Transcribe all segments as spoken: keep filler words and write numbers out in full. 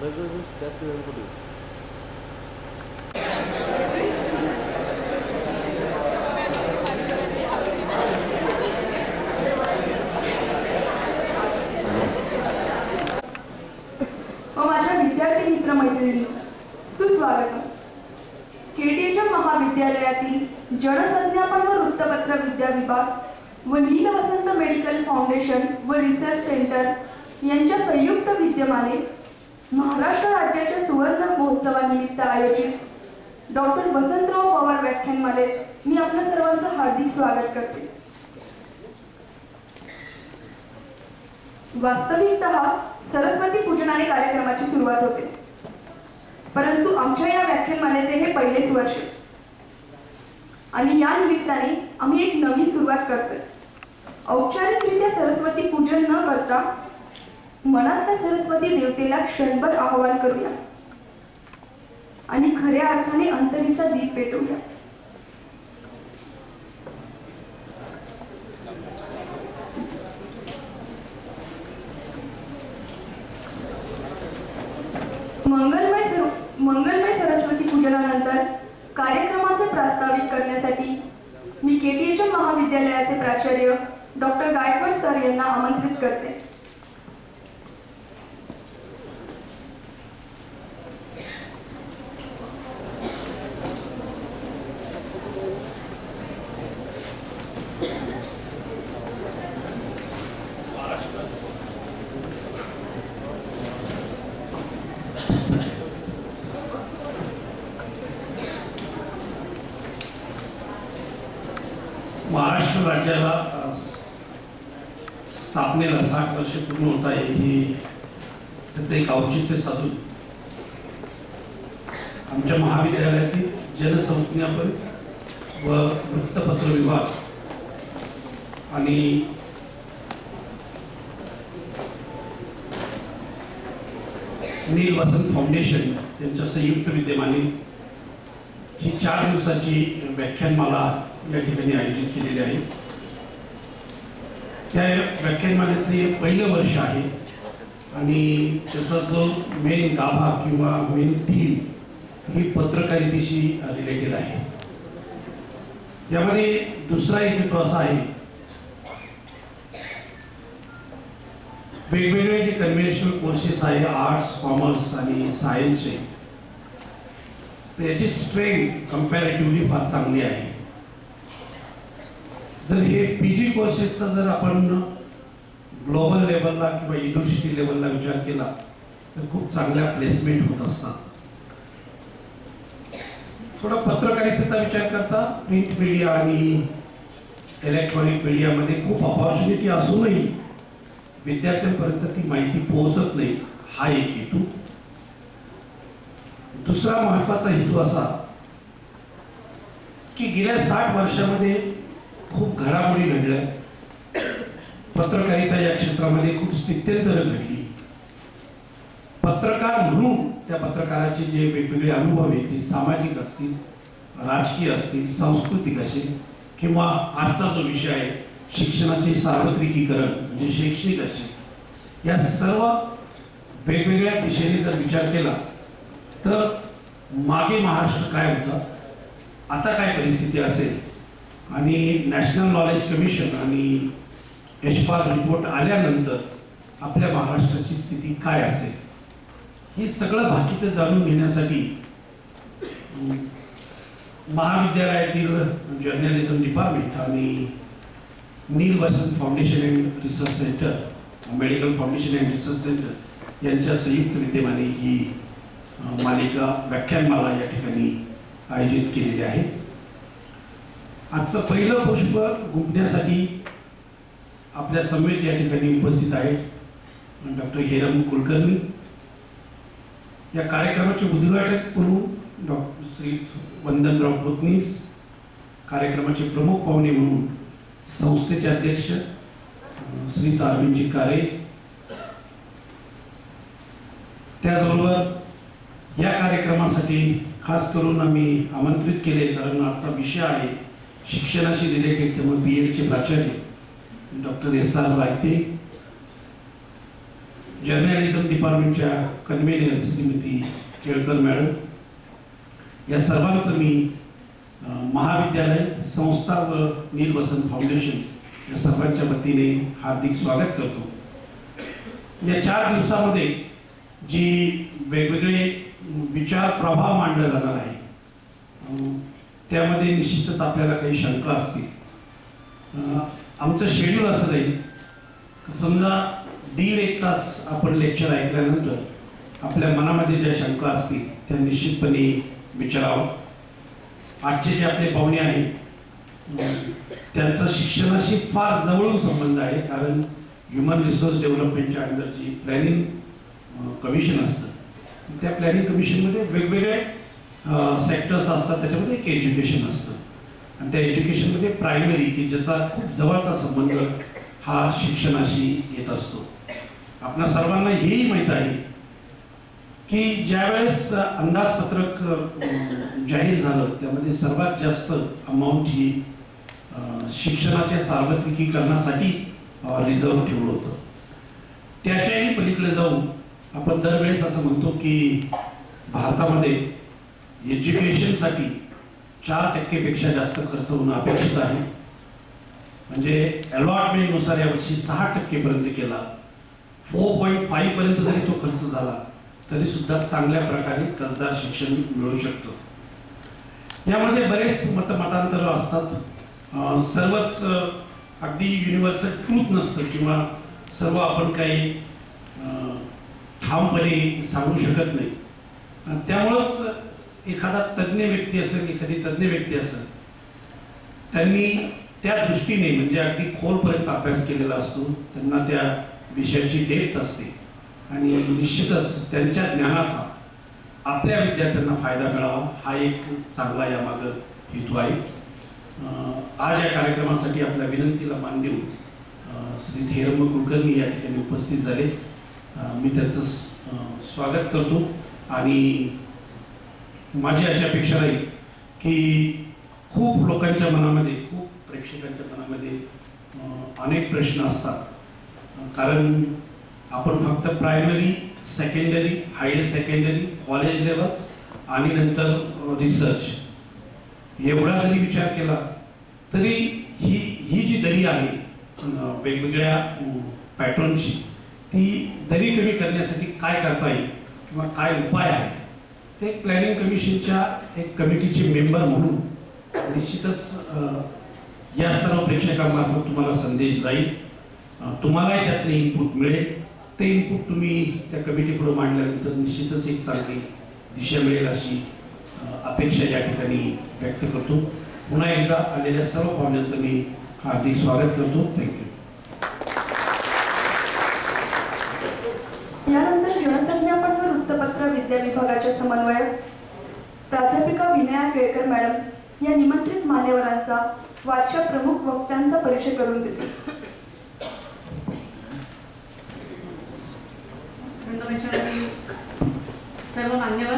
जास्त वेळ कुठे माझ्या विद्यार्थी मित्र मैत्रिणी सुस्वागत. केटीच्या महाविद्यालयातील जनसंज्ञापन व वृत्तपत्र विद्या विभाग व नील वसंत मेडिकल फाउंडेशन व रिसर्च सेंटर यांच्या संयुक्त विद्यमाने महाराष्ट्र राज्याच्या सुवर्ण महोत्सवानिमित्त आयोजित डॉक्टर वसंतराव पवार व्याख्यानमालेत मी आपल्या सर्वांचं हार्दिक स्वागत करते. वास्तविकतः सरस्वती पूजनाने कार्यक्रमाची सुरुवात होते, परंतु आमच्या या व्याख्यानमालेचे हे पहिलेच वर्ष आणि या निमित्ताने आम्ही एक नवी सुरुवात करतोय. औपचारिकरित्या सरस्वती पूजन न करता मनात त्या सरस्वती देवतेला क्षणभर आवाहन करूया आणि खऱ्या अर्थाने अंतरीचा दीप पेटवूया. मंगलमय सर मंगलमय सरस्वती पूजनानंतर कार्यक्रमाचे प्रास्ताविक करण्यासाठी मी केटीच्या महाविद्यालयाचे प्राचार्य डॉक्टर गायकवाड सर यांना आमंत्रित करते. महाराष्ट्र राज्याला स्थापनेला साठ वर्ष पूर्ण होत आहे हे त्याचं एक औचित्य साधून आमच्या महाविद्यालयातील जनसंज्ञापन व वृत्तपत्र विभाग आणि नील वसंत फाउंडेशन यांच्या संयुक्त विद्यमाने ही चार दिवसाची व्याख्यानमाला या ठिकाणी आयोजित केलेली आहे. त्या व्याख्यानमालेचे पहिलं वर्ष आहे आणि त्याचा जो मेन गाभा किंवा मेन थीम ही पत्रकारितेशी रिलेटेड आहे. यामध्ये दुसरा एक हेतू असा आहे, वेगवेगळे जे कन्व्हेन्शनल कोर्सेस आहे आर्ट्स, कॉमर्स आणि सायन्सचे, तर याची स्ट्रेंथ कंपॅरेटिव्हली फार चांगली आहे. जर हे पीजी कोर्सेसचा जर आपण ग्लोबल लेवलला किंवा युनिव्हर्सिटी लेवलला विचार केला तर खूप चांगल्या प्लेसमेंट होत असतात. थोडा पत्रकारितेचा विचार करता प्रिंट मीडिया आणि इलेक्ट्रॉनिक मीडियामध्ये खूप ऑपॉर्च्युनिटी असूनही विद्यार्थ्यांपर्यंत ती माहिती पोहोचत नाही, हा एक हेतू. दुसरा महत्त्वाचा हेतू असा की गेल्या साठ वर्षामध्ये खूप घडामोडी घडल्या, पत्रकारिता या क्षेत्रामध्ये खूप स्थित्यंतरं घडली. पत्रकार म्हणून त्या पत्रकाराचे जे वेगवेगळे अनुभव आहेत ते सामाजिक असतील, राजकीय असतील, सांस्कृतिक असेल किंवा आजचा जो विषय आहे शिक्षणाचे सार्वत्रिकीकरण म्हणजे शैक्षणिक असेल, या सर्व वेगवेगळ्या दिशेने जर विचार केला तर मागे महाराष्ट्र काय होता, आता काय परिस्थिती असेल आणि नॅशनल नॉलेज कमिशन आणि यशपाल रिपोर्ट आल्यानंतर आपल्या महाराष्ट्राची स्थिती काय असेल, हे सगळं भाकीत जाणून घेण्यासाठी महाविद्यालयातील जर्नलिझम डिपार्टमेंट आणि Neel Vasant foundation and research centre, medical foundation and research centre यांच्या संयुक्त विद्यमाने ही मालिका व्याख्यानमाला या ठिकाणी आयोजित केलेली आहे. आजचं पहिलं पुष्प गुंफण्यासाठी आपल्या समेत या ठिकाणी उपस्थित आहेत डॉक्टर हेरम कुलकर्णी. या कार्यक्रमाचे उद्घाटक म्हणून डॉक्टर श्री वंदनराव पोतनीस, कार्यक्रमाचे प्रमुख पाहुणे म्हणून संस्थेचे अध्यक्ष श्री अरविंदजी कारे, त्याचबरोबर या कार्यक्रमासाठी खास करून आम्ही आमंत्रित केले कारण आजचा विषय आहे शिक्षणाशी रिलेटेड, त्यामुळे बी एडचे प्राचार्य doctor S R Raite, journalism डिपार्टमेंटच्या कन्व्हेनर श्रीमती केळकर मॅडम, या सर्वांचं मी महाविद्यालय संस्था व नील वसंत फाउंडेशन या सर्वांच्या वतीने हार्दिक स्वागत करतो। या चार दिवसामध्ये जी वेगवेगळे विचार प्रभाव मांडला जाणार आहे त्यामध्ये निश्चितच आपल्याला काही शंका असतील। आमचं शेड्यूल असं राहील, समजा दीड एक तास आपण लेक्चर ऐकल्यानंतर आपल्या मनामध्ये ज्या शंका असतील त्या निश्चितपणे विचारावं। आजचे जे आपले पाहुणे आहेत त्यांचा शिक्षणाशी फार जवळून संबंध आहे, कारण ह्युमन रिसोर्स डेव्हलपमेंटच्या अंडर जी प्लॅनिंग कमिशन असतं त्या प्लॅनिंग कमिशनमध्ये वेगवेगळे सेक्टर्स असतात, त्याच्यामध्ये एक एज्युकेशन असतं आणि त्या एज्युकेशनमध्ये प्रायमरी की ज्याचा खूप जवळचा संबंध हा शिक्षणाशी येत असतो। आपल्या सर्वांना हेही माहीत आहे की ज्यावेळेस अंदाजपत्रक जाहीर झालं त्यामध्ये सर्वात जास्त अमाऊंट ही शिक्षणाच्या सार्वत्रिकीकरणासाठी रिझर्व्ह ठेवलं होतं। त्याच्याही पलीकडे जाऊन आपण दरवेळेस असं म्हणतो की भारतामध्ये एज्युकेशनसाठी चार टक्केपेक्षा जास्त खर्च होणं अपेक्षित आहे, म्हणजे अलॉटमेंटनुसार यावर्षी सहा टक्केपर्यंत केला, फोर पॉईंट फाईव्ह पर्यंत जरी तो खर्च झाला तरी सुद्धा चांगल्या प्रकारे कसदार शिक्षण मिळू शकतं। यामध्ये बरेच मतमतांतर असतात, सर्वच अगदी युनिव्हर्सल ट्रूथ नसतं किंवा सर्व आपण काही ठामपणे सांगू शकत नाही। त्यामुळंच एखादा तज्ज्ञ व्यक्ती असेल, एखादी तज्ज्ञ व्यक्ती असेल, त्यांनी त्या दृष्टीने म्हणजे अगदी खोलपर्यंत अभ्यास केलेला असतो, त्यांना त्या विषयाची डेप्थ असते आणि निश्चितच त्यांच्या ज्ञानाचा आपल्या विद्यार्थ्यांना फायदा मिळावा हा एक चांगला यामागं हेतू आहे। आज या कार्यक्रमासाठी आपल्या विनंतीला मान देऊन श्री थेरंब कुलकर्णी या ठिकाणी उपस्थित झाले, मी त्यांचं स्वागत करतो आणि माझी अशी अपेक्षा राहील की खूप लोकांच्या मनामध्ये, खूप प्रेक्षकांच्या मनामध्ये अनेक प्रश्न असतात, कारण आपण फक्त primary, secondary, higher secondary, college level आणि नंतर रिसर्च एवढा जरी विचार केला तरी ही ही जी दरी आहे वेगवेगळ्या पॅटर्नची ती दरी कमी करण्यासाठी काय करता येईल किंवा काय उपाय आहे ते प्लॅनिंग कमिशनच्या एक कमिटीचे मेंबर म्हणून निश्चितच या सर्व प्रेक्षकांमार्फत तुम्हाला संदेश जाईल, तुम्हालाही त्यातले इनपुट मिळेल। ते इनपुट तुम्ही त्या कमिटीपुढे मांडल्यानंतर निश्चितच एक चांगली दिशा मिळेल अशी अपेक्षा या ठिकाणी व्यक्त करतो। पुन्हा एकदा आलेल्या सर्व पाहुण्यांचं मी हार्दिक स्वागत करतो। थँक्यू। यानंतर जनसंज्ञापन व वृत्तपत्र विद्या विभागाच्या समन्वयक प्राध्यापिका विनया केळकर मॅडम या निमंत्रित मान्यवरांचा वाच्या प्रमुख वक्त्यांचा परिचय करून देते। सर्व मान्यवर,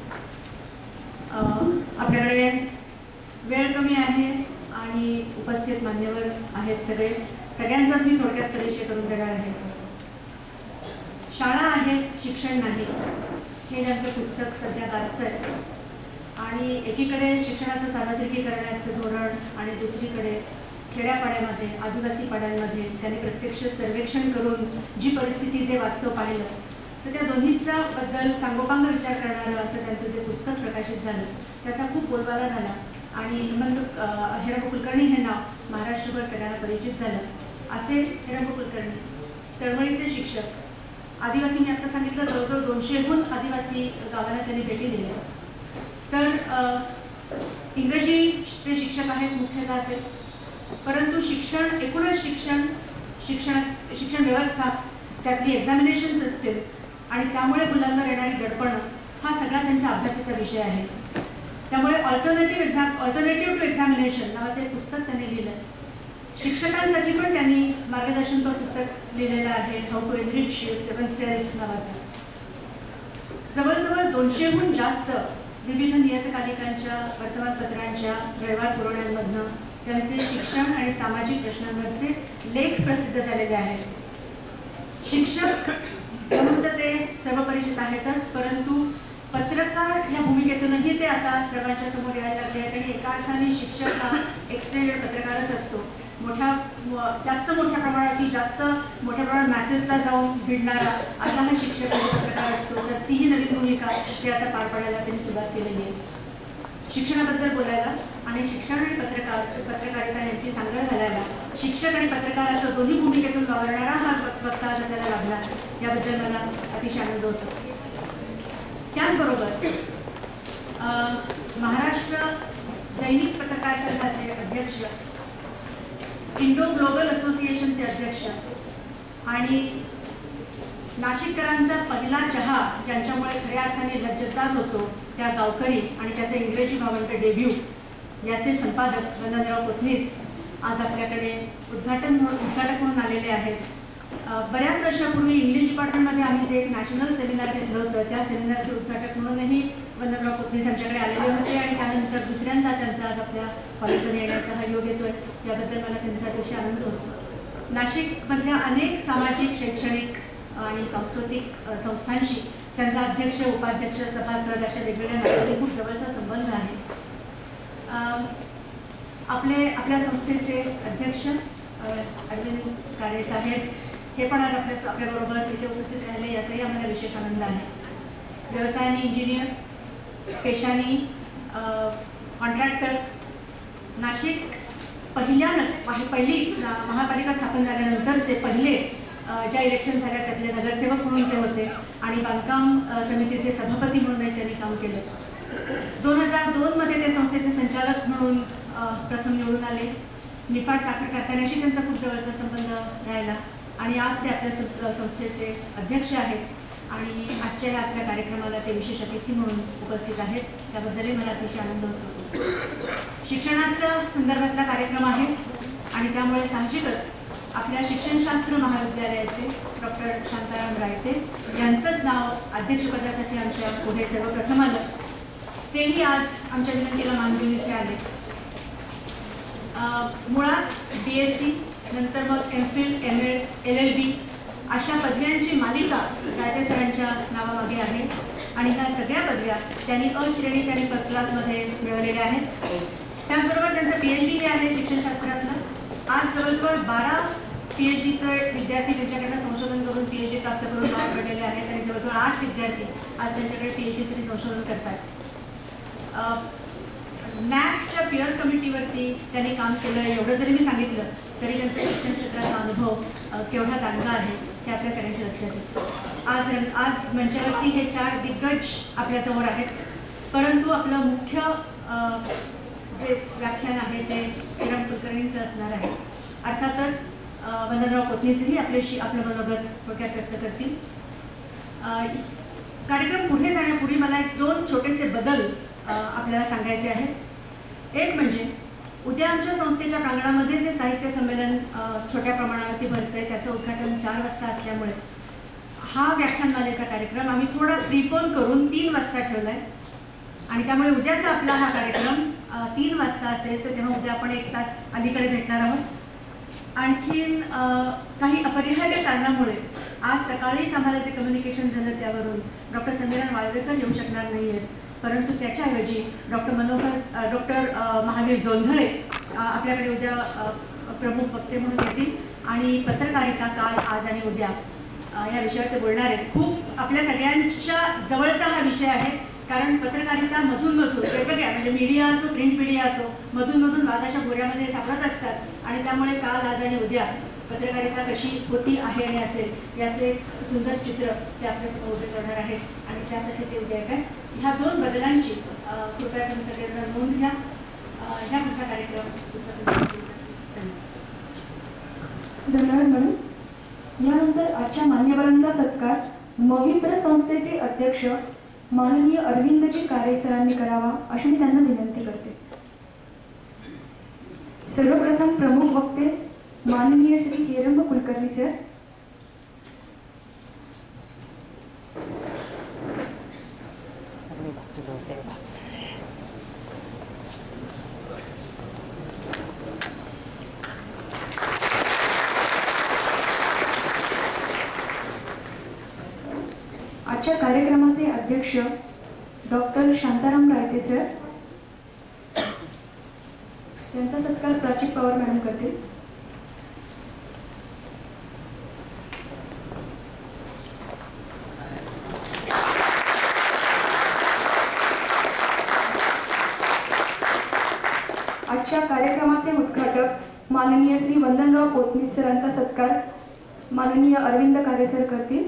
आपल्याकडे वेळ कमी आहे आणि उपस्थित मान्यवर आहेत सगळे, सगळ्यांचाच मी थोडक्यात परिचय करून देणार आहे। शाळा आहे शिक्षण नाही हे त्यांचं पुस्तक सध्या गाजतं आहे आणि एकीकडे शिक्षणाचं सार्वत्रिकीकरणाचं धोरण आणि दुसरीकडे खेड्यापाड्यामध्ये, आदिवासी पाड्यांमध्ये त्यांनी प्रत्यक्ष सर्वेक्षण करून जी परिस्थिती, जे वास्तव पाहिलं, तर त्या दोन्हीचा बद्दल सांगोपांग विचार करणारं असं त्यांचं जे पुस्तक प्रकाशित झालं त्याचा खूप बोलबाला झाला आणि हेमंत हिरंब कुलकर्णी हे नाव महाराष्ट्रभर सगळ्यांना परिचित झालं। असे हिरंब कुलकर्णी तळमळीचे शिक्षक, आदिवासी मी आता सांगितलं जवळजवळ दोनशेहून आदिवासी गावांना त्यांनी भेटी दिल्या, तर इंग्रजीचे शिक्षक आहेत मुख्यतः ते, परंतु शिक्षण, एकूणच शिक्षण शिक्षण शिक्षण व्यवस्था, त्यातली एक्झामिनेशन सिस्टीम आणि त्यामुळे मुलांवर येणारी दडपणं हा सगळा त्यांच्या अभ्यासाचा विषय आहे। त्यामुळे alternative exam alternative to examination नावाचं एक पुस्तक त्यांनी लिहिलं आहे। शिक्षकांसाठी पण त्यांनी मार्गदर्शनपर पुस्तक लिहिलेलं आहे, how to enrich your seven self नावाचं। जवळजवळ दोनशेहून जास्त विविध नियतकालिकांच्या, वर्तमानपत्रांच्या, व्यवहार पुरवण्यांमधनं त्यांचे शिक्षण आणि सामाजिक प्रश्नांवरचे लेख प्रसिद्ध झालेले आहेत। शिक्षक सर्व परिचित आहेतच, परंतु पत्रकार या भूमिकेतूनही ते आता सर्वांच्या समोर यायला लागले आहेत आणि एका अर्थाने शिक्षक हा एक्सटेंडेड पत्रकारच असतो. मोठ्या जास्त मोठ्या प्रमाणात जास्त मोठ्या प्रमाणात मॅसेजला जाऊन भिडणारा असा हा शिक्षक आणि पत्रकार असतो. तर तीही नवीन भूमिका ते आता पार पाडायला त्यांनी सुरुवात केलेली आहे. शिक्षणाबद्दल बोलायला आणि शिक्षण आणि पत्रकार पत्रकारिता यांची सांगड घालायला शिक्षक आणि पत्रकार असं दोन्ही भूमिकेतून वावरणारा हा वक्ता आज आपल्याला लाभला, याबद्दल मला अतिशय आनंद होतो. त्याचबरोबर महाराष्ट्र दैनिक पत्रकार संघाचे अध्यक्ष, इंडो ग्लोबल असोसिएशनचे अध्यक्ष आणि नाशिककरांचा पहिला चहा ज्यांच्यामुळे खऱ्या अर्थाने लज्जतदार होतो त्या गावकरी आणि त्याचे इंग्रजी भावांत डेब्यू याचे संपादक वंदनराव कोथनीस आज आपल्याकडे उद्घाटन म्हणून उद्घाटक म्हणून आलेले आहेत. बऱ्याच वर्षापूर्वी इंग्लिश डिपार्टमेंटमध्ये आम्ही जे एक नॅशनल सेमिनार घेतलं होतं त्या सेमिनारचे उद्घाटक म्हणूनही वंदनराव कोथनीस आमच्याकडे आलेले होते आणि त्यानंतर दुसऱ्यांदा त्यांचा आज आपल्या कॉलेजमध्ये येण्याचा हा योग येतोय, याबद्दल मला त्यांचा अतिशय आनंद होतो. नाशिकमधल्या अनेक सामाजिक, शैक्षणिक आणि सांस्कृतिक संस्थांशी त्यांचा अध्यक्ष, उपाध्यक्ष, सभासद अशा वेगवेगळ्या नात्याने खूप जवळचा संबंध आहे. आपले आपल्या संस्थेचे अध्यक्ष अरविंद काळे साहेब हे पण आज आपल्या आपल्याबरोबर तिथे उपस्थित राहिले, याचाही आम्हाला विशेष आनंद आहे. व्यवसायाने इंजिनियर, पेशाने कॉन्ट्रॅक्टर, नाशिक पहिल्या पहिली महापालिका स्थापन झाल्यानंतरचे पहिले ज्या इलेक्शन झाल्या त्यातले नगरसेवक म्हणून ते होते आणि बांधकाम समितीचे सभापती म्हणूनही त्यांनी काम केलं. दोन हजार दोनमध्ये ते संस्थेचे संचालक म्हणून प्रथम निवडून आले. निफाड साखर कारखान्याशी त्यांचा खूप जवळचा संबंध राहिला आणि आज ते आपल्या संस्थेचे अध्यक्ष आहेत आणि आजच्या या आपल्या कार्यक्रमाला ते विशेष अतिथी म्हणून उपस्थित आहेत, त्याबद्दलही मला अतिशय आनंद होतो. शिक्षणाच्या संदर्भातला कार्यक्रम आहे आणि त्यामुळे साहजिकच आपल्या शिक्षणशास्त्र महाविद्यालयाचे डॉक्टर शांताराम रायते यांचंच नाव अध्यक्षपदासाठी आमच्या पुढे सर्वप्रथम आलं. तेही आज आमच्या विनंतीला मान देऊन इथे आले. मुळात बी एस सी नंतर मग M Phil, M Ed, L L B अशा पदव्यांची मालिका रायते सरांच्या नावामागे आहे आणि ह्या सगळ्या पदव्या त्यांनी अ श्रेणीत आणि फर्स्ट क्लासमध्ये मिळवलेल्या आहेत. त्याचबरोबर त्यांचं पी एच डी हे आहे शिक्षणशास्त्रातलं. आज जवळजवळ बारा पी एच डीचं विद्यार्थी त्यांच्याकडनं संशोधन करून पी एच डी प्राप्त करून बाहेर पडलेले आहेत आणि जवळजवळ आठ विद्यार्थी आज त्यांच्याकडे पी एच डीसाठी संशोधन करतात. मॅथच्या पिअर कमिटीवरती त्यांनी काम केलं, एवढं जरी मी सांगितलं तरी त्यांचा शिक्षण क्षेत्राचा अनुभव केवढा चांगला आहे हे आपल्या सगळ्यांच्या लक्षात येतं. आज आज मंचावरती हे चार दिग्गज आपल्यासमोर आहेत, परंतु आपलं मुख्य जे व्याख्यान आहे ते श्रीराम कुलकर्णींचं असणार आहे. अर्थातच वंदनराव कोथनीसही आपल्याशी आपलं मनोगत थोडक्यात व्यक्त करतील. कार्यक्रम पुढे जाण्यापूर्वी मला एक दोन छोटेसे बदल आपल्याला सांगायचे आहेत. एक म्हणजे उद्या आमच्या संस्थेच्या प्रांगणामध्ये जे साहित्य संमेलन छोट्या प्रमाणावरती भरतंय त्याचं उद्घाटन चार वाजता असल्यामुळे हा व्याख्यानमालेचा कार्यक्रम आम्ही थोडा प्रीपोन करून तीन वाजता ठेवला आहे आणि त्यामुळे उद्याचा आपला हा कार्यक्रम तीन वाजता असेल तर तेव्हा उद्या आपण एक तास अलीकडे भेटणार आहोत. आणखीन काही अपरिहार्य कारणामुळे आज सकाळीच आम्हाला जे कम्युनिकेशन झालं त्यावरून डॉक्टर समीरण वाळवेकर येऊ शकणार नाही आहेत, परंतु त्याच्याऐवजी डॉक्टर मनोहर डॉक्टर महावीर जोंधळे आपल्याकडे उद्या प्रमुख वक्ते म्हणून येतील आणि पत्रकारिता काल, आज आणि उद्या या विषयावर ते बोलणार आहेत. खूप आपल्या सगळ्यांच्या जवळचा हा विषय आहे, कारण पत्रकारिता मधून मधून वेगवेगळ्या म्हणजे मीडिया असो, प्रिंट मीडिया असो, मधून मधून वादाच्या गोऱ्यामध्ये सापडत असतात आणि त्यामुळे काल, आज आणि उद्या पत्रकारिता कशी होती आहे आणि असेल याचे एक सुंदर चित्र ते आपल्यासमोर उभे करणार आहेत आणि त्यासाठी ते उद्या येत आहेत. ह्या दोन बदलांची कृपया तुम्ही सगळ्यांना नोंद घ्या. ह्या पुढचा कार्यक्रम धन्यवाद मॅडम. यानंतर आजच्या मान्यवरांचा सत्कार मविप्र संस्थेचे अध्यक्ष माननीय अरविंदजी काळे सरांनी करावा अशी मी त्यांना विनंती करते. सर्वप्रथम प्रमुख वक्ते माननीय श्री हेरंब कुलकर्णी सर. कार्यक्रमाचे अध्यक्ष डॉक्टर शांताराम रायते सर यांचा सत्कार प्राची पवार मॅडम करतील. आजच्या कार्यक्रमाचे उद्घाटक माननीय श्री वंदनराव पोतनीस सरांचा सत्कार माननीय अरविंद कारे सर करतील.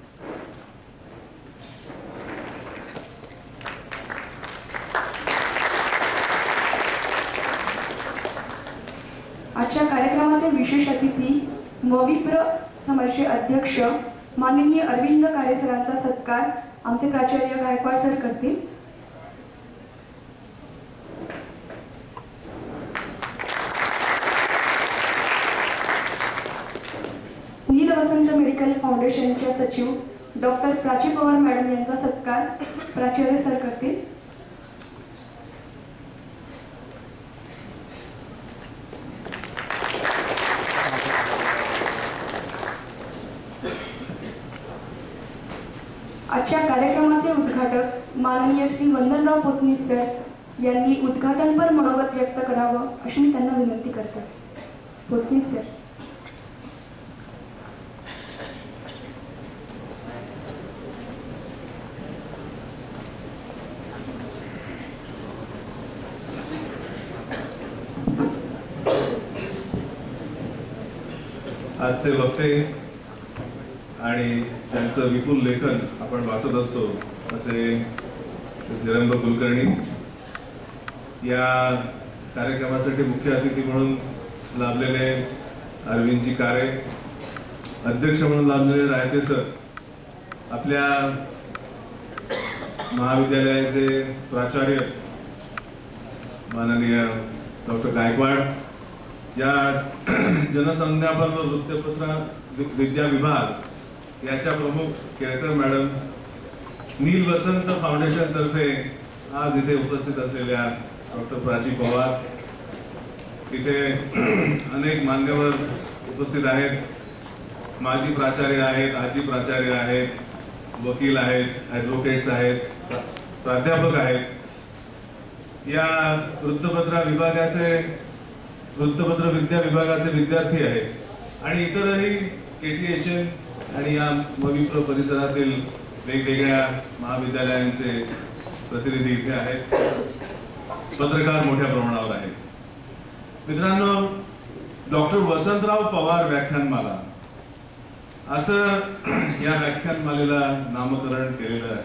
आजच्या कार्यक्रमाचे विशेष अतिथी मविप्र समाजचे अध्यक्ष माननीय अरविंद कारे सरांचा सत्कार आमचे प्राचार्य गायकवाड सर करतील. नील वसंत मेडिकल फाउंडेशनच्या सचिव डॉक्टर प्राची पवार मॅडम यांचा सत्कार प्राचार्य सर करतील. आजच्या कार्यक्रमाचे उद्घाटक माननीय श्री वंदनराव पोतनीस सर यांनी उद्घाटनपर मनोगत व्यक्त करावं अशी मी त्यांना विनंती करते. पोतनीस सर. आजचे वक्ते आणि त्यांचं विपुल लेखन आपण वाचत असतो असे निरंब कुलकर्णी या कार्यक्रमासाठी मुख्य अतिथी म्हणून लाभलेले अरविंदजी कारे, अध्यक्ष म्हणून लाभलेले रायते सर, आपल्या महाविद्यालयाचे प्राचार्य माननीय डॉक्टर गायकवाड, या जनसंज्ञापन व वृत्तपत्र विद्या विभाग याच्या प्रमुख केळकर मॅडम, नील वसंत फाउंडेशन तर्फे आज इथे उपस्थित असलेल्या डॉक्टर प्राची पवार, इथे अनेक मान्यवर उपस्थित आहेत, माजी प्राचार्य आहेत, आजी प्राचार्य आहेत, वकील आहेत, ॲडव्होकेट्स आहेत, प्राध्यापक आहेत, या वृत्तपत्र विभागाचे वृत्तपत्र विद्या विभागाचे विद्यार्थी आहेत आणि इतरही के टी एच एम आणि या मविप्र परिसरातील वेगवेगळ्या महाविद्यालयांचे प्रतिनिधी इथे आहेत, पत्रकार मोठ्या प्रमाणावर आहेत. मित्रांनो, डॉक्टर वसंतराव पवार व्याख्यानमाला असं या व्याख्यानमालेला नामकरण केलेलं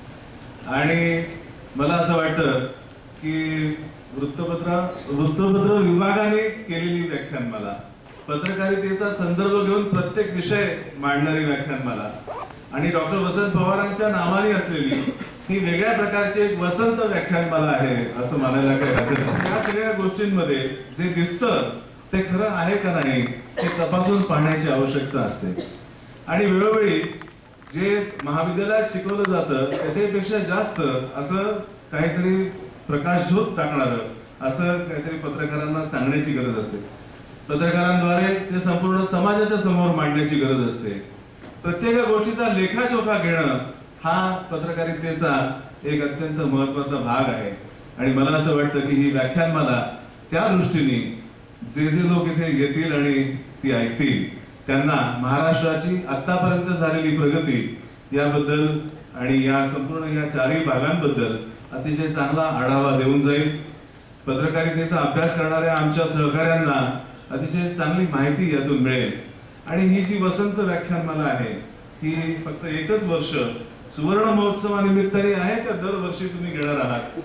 आहे आणि मला असं वाटतं की वृत्तपत्र वृत्तपत्र विभागाने केलेली व्याख्यानमाला, पत्रकारितेचा संदर्भ घेऊन प्रत्येक विषय मांडणारी व्याख्यानमाला आणि डॉक्टर वसंत पवारांच्या नावाने असलेली ही वेगळ्या प्रकारची एक वसंत व्याख्यानमाला आहे असं म्हणायला काही हरकत नाही. या सगळ्या गोष्टींमध्ये जे दिसतं ते खरं आहे का नाही हे तपासून पाहण्याची आवश्यकता असते आणि वेळोवेळी जे महाविद्यालयात शिकवलं जातं त्याच्यापेक्षा जास्त असं काहीतरी प्रकाशझोत टाकणारं असं काहीतरी पत्रकारांना सांगण्याची गरज असते. पत्रकारांद्वारे ते संपूर्ण समाजाच्या समोर मांडण्याची गरज असते. प्रत्येक गोष्टीचा लेखाजोखा घेणं हा पत्रकारितेचा एक अत्यंत महत्वाचा भाग आहे आणि मला असं वाटतं की ही व्याख्यानमाला त्या दृष्टीने जे जे लोक इथे येतील आणि ती ऐकतील त्यांना महाराष्ट्राची आतापर्यंत झालेली प्रगती याबद्दल आणि या संपूर्ण या चारही भागांबद्दल अतिशय चांगला आढावा देऊन जाईल. पत्रकारितेचा अभ्यास करणाऱ्या आमच्या सहकाऱ्यांना अतिशय चांगली माहिती यातून मिळेल आणि ही जी वसंत व्याख्यानमाला आहे ही फक्त एकच वर्ष सुवर्ण महोत्सवानिमित्ताने आहे का दरवर्षी तुम्ही घेणार आहात,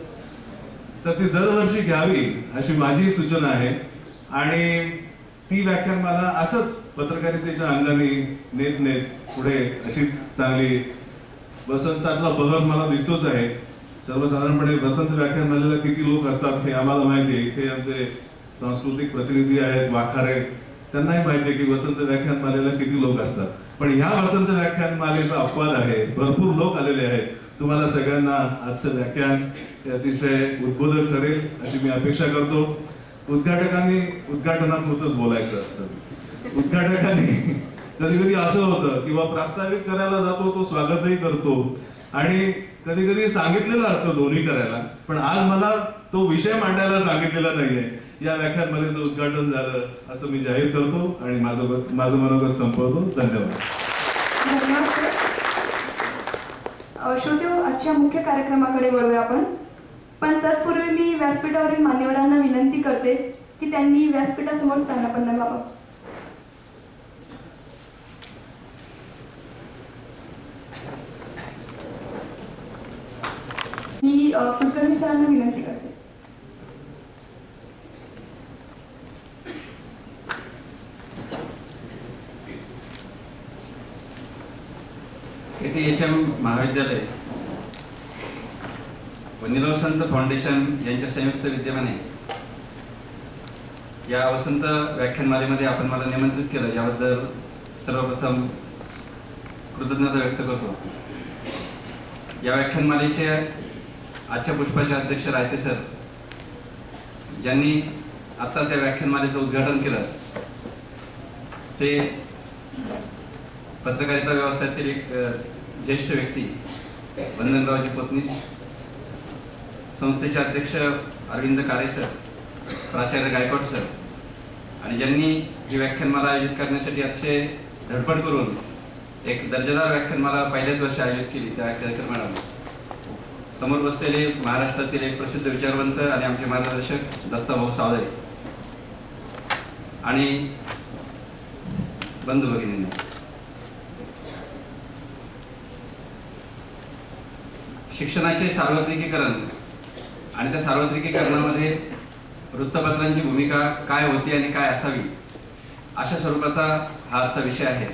तर ती दरवर्षी घ्यावी अशी माझी सूचना आहे आणि ती व्याख्यानमाला असंच पत्रकारितेच्या अंगाने नेत नेत पुढे अशीच चांगली वसंतातला बहर मला दिसतोच आहे. सर्वसाधारणपणे वसंत व्याख्यानमालेला किती लोक असतात हे आम्हाला माहिती आहे. इथे आमचे सांस्कृतिक प्रतिनिधी आहेत वाखारे, त्यांनाही माहिती आहे की वसंत व्याख्यानमालेला किती लोक असतात. पण ह्या वसंत व्याख्यानमालेचा अपवाद आहे, भरपूर लोक आलेले आहेत. तुम्हाला सगळ्यांना आजचं व्याख्यान अतिशय उद्बोधक ठरेल अशी मी अपेक्षा करतो. उद्घाटकांनी उद्घाटनापुरतच बोलायचं असतं. उद्घाटकांनी कधी कधी असं होतं किंवा प्रास्ताविक करायला जातो तो स्वागतही करतो आणि कधी कधी सांगितलेलं असतं दोन्ही करायला, पण आज मला तो विषय मांडायला सांगितलेला नाहीये. या व्याख्यानमालेचं उद्घाटन झालं असं मी जाहीर करतो आणि माझं माझं मनोगत संपवतो. धन्यवाद. धन्यवाद सर. श्रोते, आजच्या मुख्य कार्यक्रमाकडे वळूया आपण. पण तत्पूर्वी मी व्यासपीठावरील मान्यवरांना विनंती करते की त्यांनी व्यासपीठासमोर स्थानापन्न व्हावं. मी कुलकर्णी सरांना विनंती करते. केटीएचएम महाविद्यालय व नील वसंत फाउंडेशन यांच्या संयुक्त विद्यमाने या वसंत व्याख्यानमालेमध्ये आपण मला निमंत्रित केलं, याबद्दल सर्वप्रथम कृतज्ञता व्यक्त करतो. या व्याख्यानमालेचे आजच्या पुष्पाचे अध्यक्ष रायते सर, ज्यांनी आत्ताच या व्याख्यानमालेचं उद्घाटन केलं, ते पत्रकारिता व्यवसायातील एक ज्येष्ठ व्यक्ती, वंदनरावजी पोतनीस, संस्थेचे अध्यक्ष अरविंद काळे सर, प्राचार्य गायकवाड सर, आणि ज्यांनी ही व्याख्यानमाला आयोजित करण्यासाठी अतिशय धडपड करून एक दर्जेदार व्याख्यानमाला पहिल्याच वर्षी आयोजित केली, त्या केळकर मॅडम. समोर बसलेले महाराष्ट्रातील एक प्रसिद्ध विचारवंत आणि आमचे मार्गदर्शक दत्ताभाऊ सावळे आणि बंधू भगिनींनी, शिक्षणाचे सार्वत्रिकीकरण आणि त्या सार्वत्रिकीकरणामध्ये वृत्तपत्रांची भूमिका काय होती आणि काय असावी, अशा स्वरूपाचा हा आजचा विषय आहे.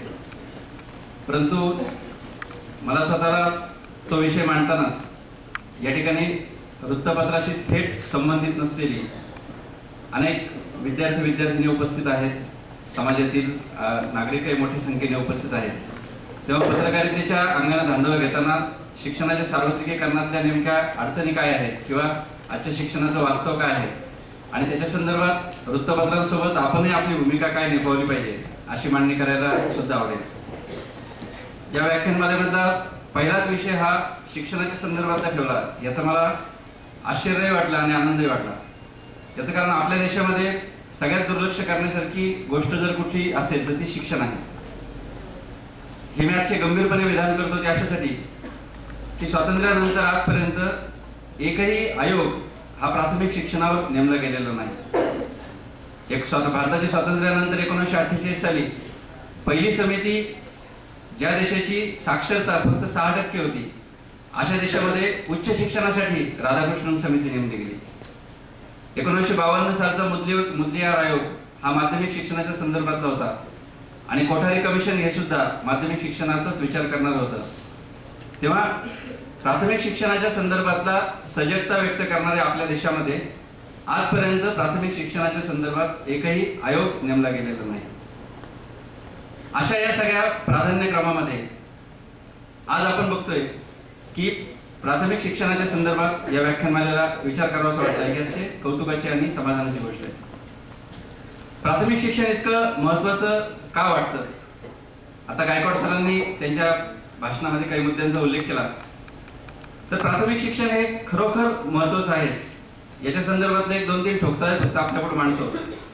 परंतु मला स्वतःला तो विषय मांडतानाच या ठिकाणी वृत्तपत्राशी थेट संबंधित नसलेली अनेक विद्यार्थी विद्यार्थिनी उपस्थित आहेत, समाजातील नागरिकही मोठ्या संख्येने उपस्थित आहेत. तेव्हा पत्रकारितेच्या अंगणात धांदळ घेताना शिक्षणाच्या सार्वत्रिकीकरणातल्या नेमक्या अडचणी काय आहेत किंवा आजच्या शिक्षणाचं वास्तव काय आहे आणि त्याच्या संदर्भात वृत्तपत्रांसोबत आपणही आपली भूमिका काय निभावली पाहिजे, अशी मांडणी करायला सुद्धा आवडेल. या व्याख्यानमालेमधला पहिलाच विषय हा शिक्षणाच्या संदर्भातला ठेवला, याचा मला आश्चर्यही वाटलं आणि आनंदही वाटला. याचं कारण आपल्या देशामध्ये सगळ्यात दुर्लक्ष करण्यासारखी गोष्ट जर कुठली असेल तर ती शिक्षण आहे. हे मी असे गंभीरपणे विधान करतो ते अशासाठी की स्वातंत्र्यानंतर आजपर्यंत एकही आयोग हा प्राथमिक शिक्षणावर नेमला गेलेला नाही. एक स्वतः भारताच्या स्वातंत्र्यानंतर एकोणीसशे अठ्ठेचाळीस साली पहिली समिती, ज्या देशाची साक्षरता फक्त सहा टक्के होती, अशा देशामध्ये उच्च शिक्षणासाठी राधाकृष्णन समिती नेमली गेली. एकोणीसशे बावन्न सालचा मुद्दे मुद्देयार आयोग हा माध्यमिक शिक्षणाच्या संदर्भातला होता आणि कोठारी कमिशन हे सुद्धा माध्यमिक शिक्षणाचाच विचार करणार होतं. तेव्हा प्राथमिक शिक्षणाच्या संदर्भातला सजगता व्यक्त करणाऱ्या आपल्या देशामध्ये आजपर्यंत प्राथमिक शिक्षणाच्या संदर्भात एकही आयोग नेमला गेलेला नाही. अशा या सगळ्या प्राधान्यक्रमामध्ये आज आपण बघतोय की प्राथमिक शिक्षणाच्या संदर्भात या व्याख्यानमालेला विचार करावासा वाटतं. याचे कौतुकाची आणि समाधानाची गोष्ट आहे. प्राथमिक शिक्षण इतकं महत्वाचं का वाटतं? आता गायकवाड सरांनी त्यांच्या भाषणामध्ये काही मुद्द्यांचा उल्लेख केला. तर प्राथमिक शिक्षण हे खरोखर महत्वाचं आहे. याच्या संदर्भातले एक दोन तीन ठोकताळे फक्त आपल्याकडे मांडतो.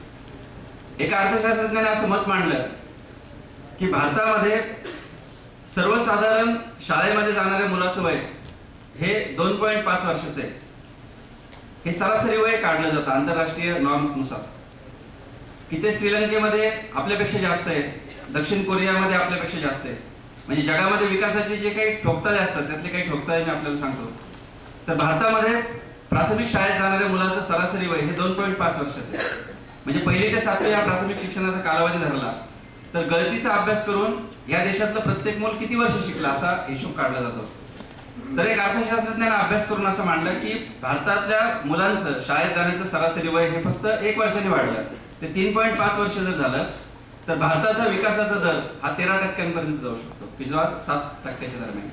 एका अर्थशास्त्रज्ञाने असं मत मांडलं की भारतामध्ये सर्वसाधारण शाळेमध्ये जाणाऱ्या मुलाचं वय हे दोन पॉईंट पाच वर्षाचं आहे. हे सरासरी वय काढलं जातं आंतरराष्ट्रीय नॉर्म्सनुसार. की ते श्रीलंकेमध्ये आपल्यापेक्षा जास्त आहे, दक्षिण कोरियामध्ये आपल्यापेक्षा जास्त आहे. म्हणजे जगामध्ये विकासाचे जे काही ठोकताळे असतात त्यातले काही ठोकताळे मी आपल्याला सांगतो. तर भारतामध्ये प्राथमिक शाळेत जाणाऱ्या मुलाचं सरासरी वय हे दोन पॉईंट पाच वर्षाचं आहे. म्हणजे पहिली ते सातवी या प्राथमिक शिक्षणाचा कालावधी धरला तर गळतीचा अभ्यास करून या देशातलं प्रत्येक मूल किती वर्ष शिकला असा हिशोब काढला जातो. तर एक अर्थशास्त्रज्ञाने अभ्यास करून असं मांडलं की भारतातल्या मुलांचं शाळेत जाण्याचं सरासरी वय हे फक्त एक वर्षाने वाढलं. ते तीन पॉईंट पाच वर्ष जर झालं तर भारताचा विकासाचा दर हा तेरा टक्क्यांपर्यंत जाऊ शकतो, की जो आज सात टक्क्याच्या दरम्यान.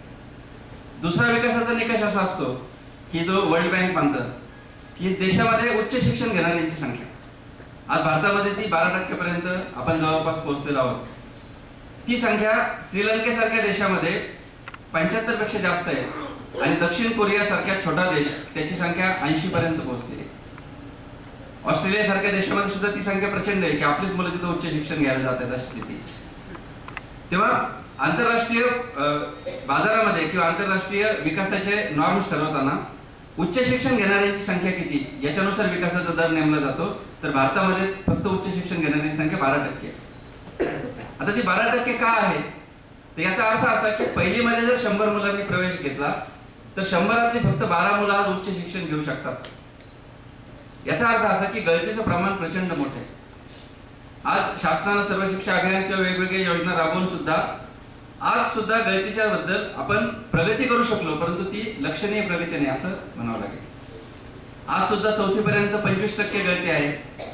दुसरा विकासाचा निकष असा असतो की जो वर्ल्ड बँक मानतं की देशामध्ये उच्च शिक्षण घेणाऱ्यांची संख्या आज भारतामध्ये ती बारा टक्क्यापर्यंत आपण जवळपास पोहोचलेलो आहोत. ती संख्या श्रीलंकेसारख्या देशामध्ये पंच्याहत्तर पेक्षा जास्त आहे आणि दक्षिण कोरिया सारख्या छोटा देश त्याची संख्या ऐंशी पर्यंत पोहोचली आहे. ऑस्ट्रेलिया सारख्या देशामध्ये सुद्धा ती संख्या प्रचंड आहे की आपलीच मुलं तिथं उच्च शिक्षण घ्यायला जातात अशी स्थिती. तेव्हा आंतरराष्ट्रीय बाजारामध्ये किंवा आंतरराष्ट्रीय विकासाचे नॉर्म्स ठरवताना उच्च शिक्षण घेणाऱ्यांची संख्या किती याच्यानुसार विकासाचा दर नेमला जातो. तर भारतामध्ये फक्त उच्च शिक्षण घेणाऱ्यांची संख्या बारा टक्के आहे. आता ती बारा टक्के का आहे तर याचा अर्थ असा की पहिलीमध्ये जर शंभर मुलांनी प्रवेश घेतला तर शंभरातली फक्त बारा मुलं आज उच्च शिक्षण घेऊ शकतात. याचा अर्थ असा की गळतीचं प्रमाण प्रचंड मोठं आहे. आज शासनानं सर्व शिक्षा अभियान किंवा वेगवेगळ्या योजना राबवून सुद्धा आज सुद्धा गळतीच्या बद्दल आपण प्रगती करू शकलो, परंतु ती लक्षणीय प्रगती नाही असं म्हणावं लागेल. आज सुद्धा चौथी पर्यंत पंचवीस टक्के गळती आहे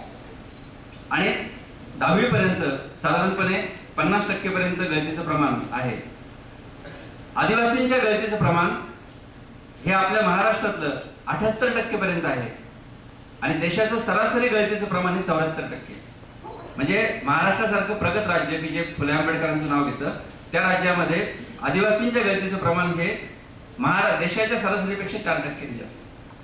आणि दहावी पर्यंत साधारणपणे पन्नास टक्के पर्यंत गळतीचं प्रमाण आहे. आदिवासींच्या गळतीचं प्रमाण हे आपल्या महाराष्ट्रातलं अठ्याहत्तर टक्के पर्यंत आहे आणि देशाचं सरासरी गळतीचं प्रमाण हे चौऱ्याहत्तर टक्के. म्हणजे महाराष्ट्रासारखं प्रगत राज्य की जे फुले आंबेडकरांचं नाव घेतं त्या राज्यामध्ये आदिवासींच्या गळतीचं प्रमाण हे महारा देशाच्या सरासरीपेक्षा चार टक्क्यांनी जास्त.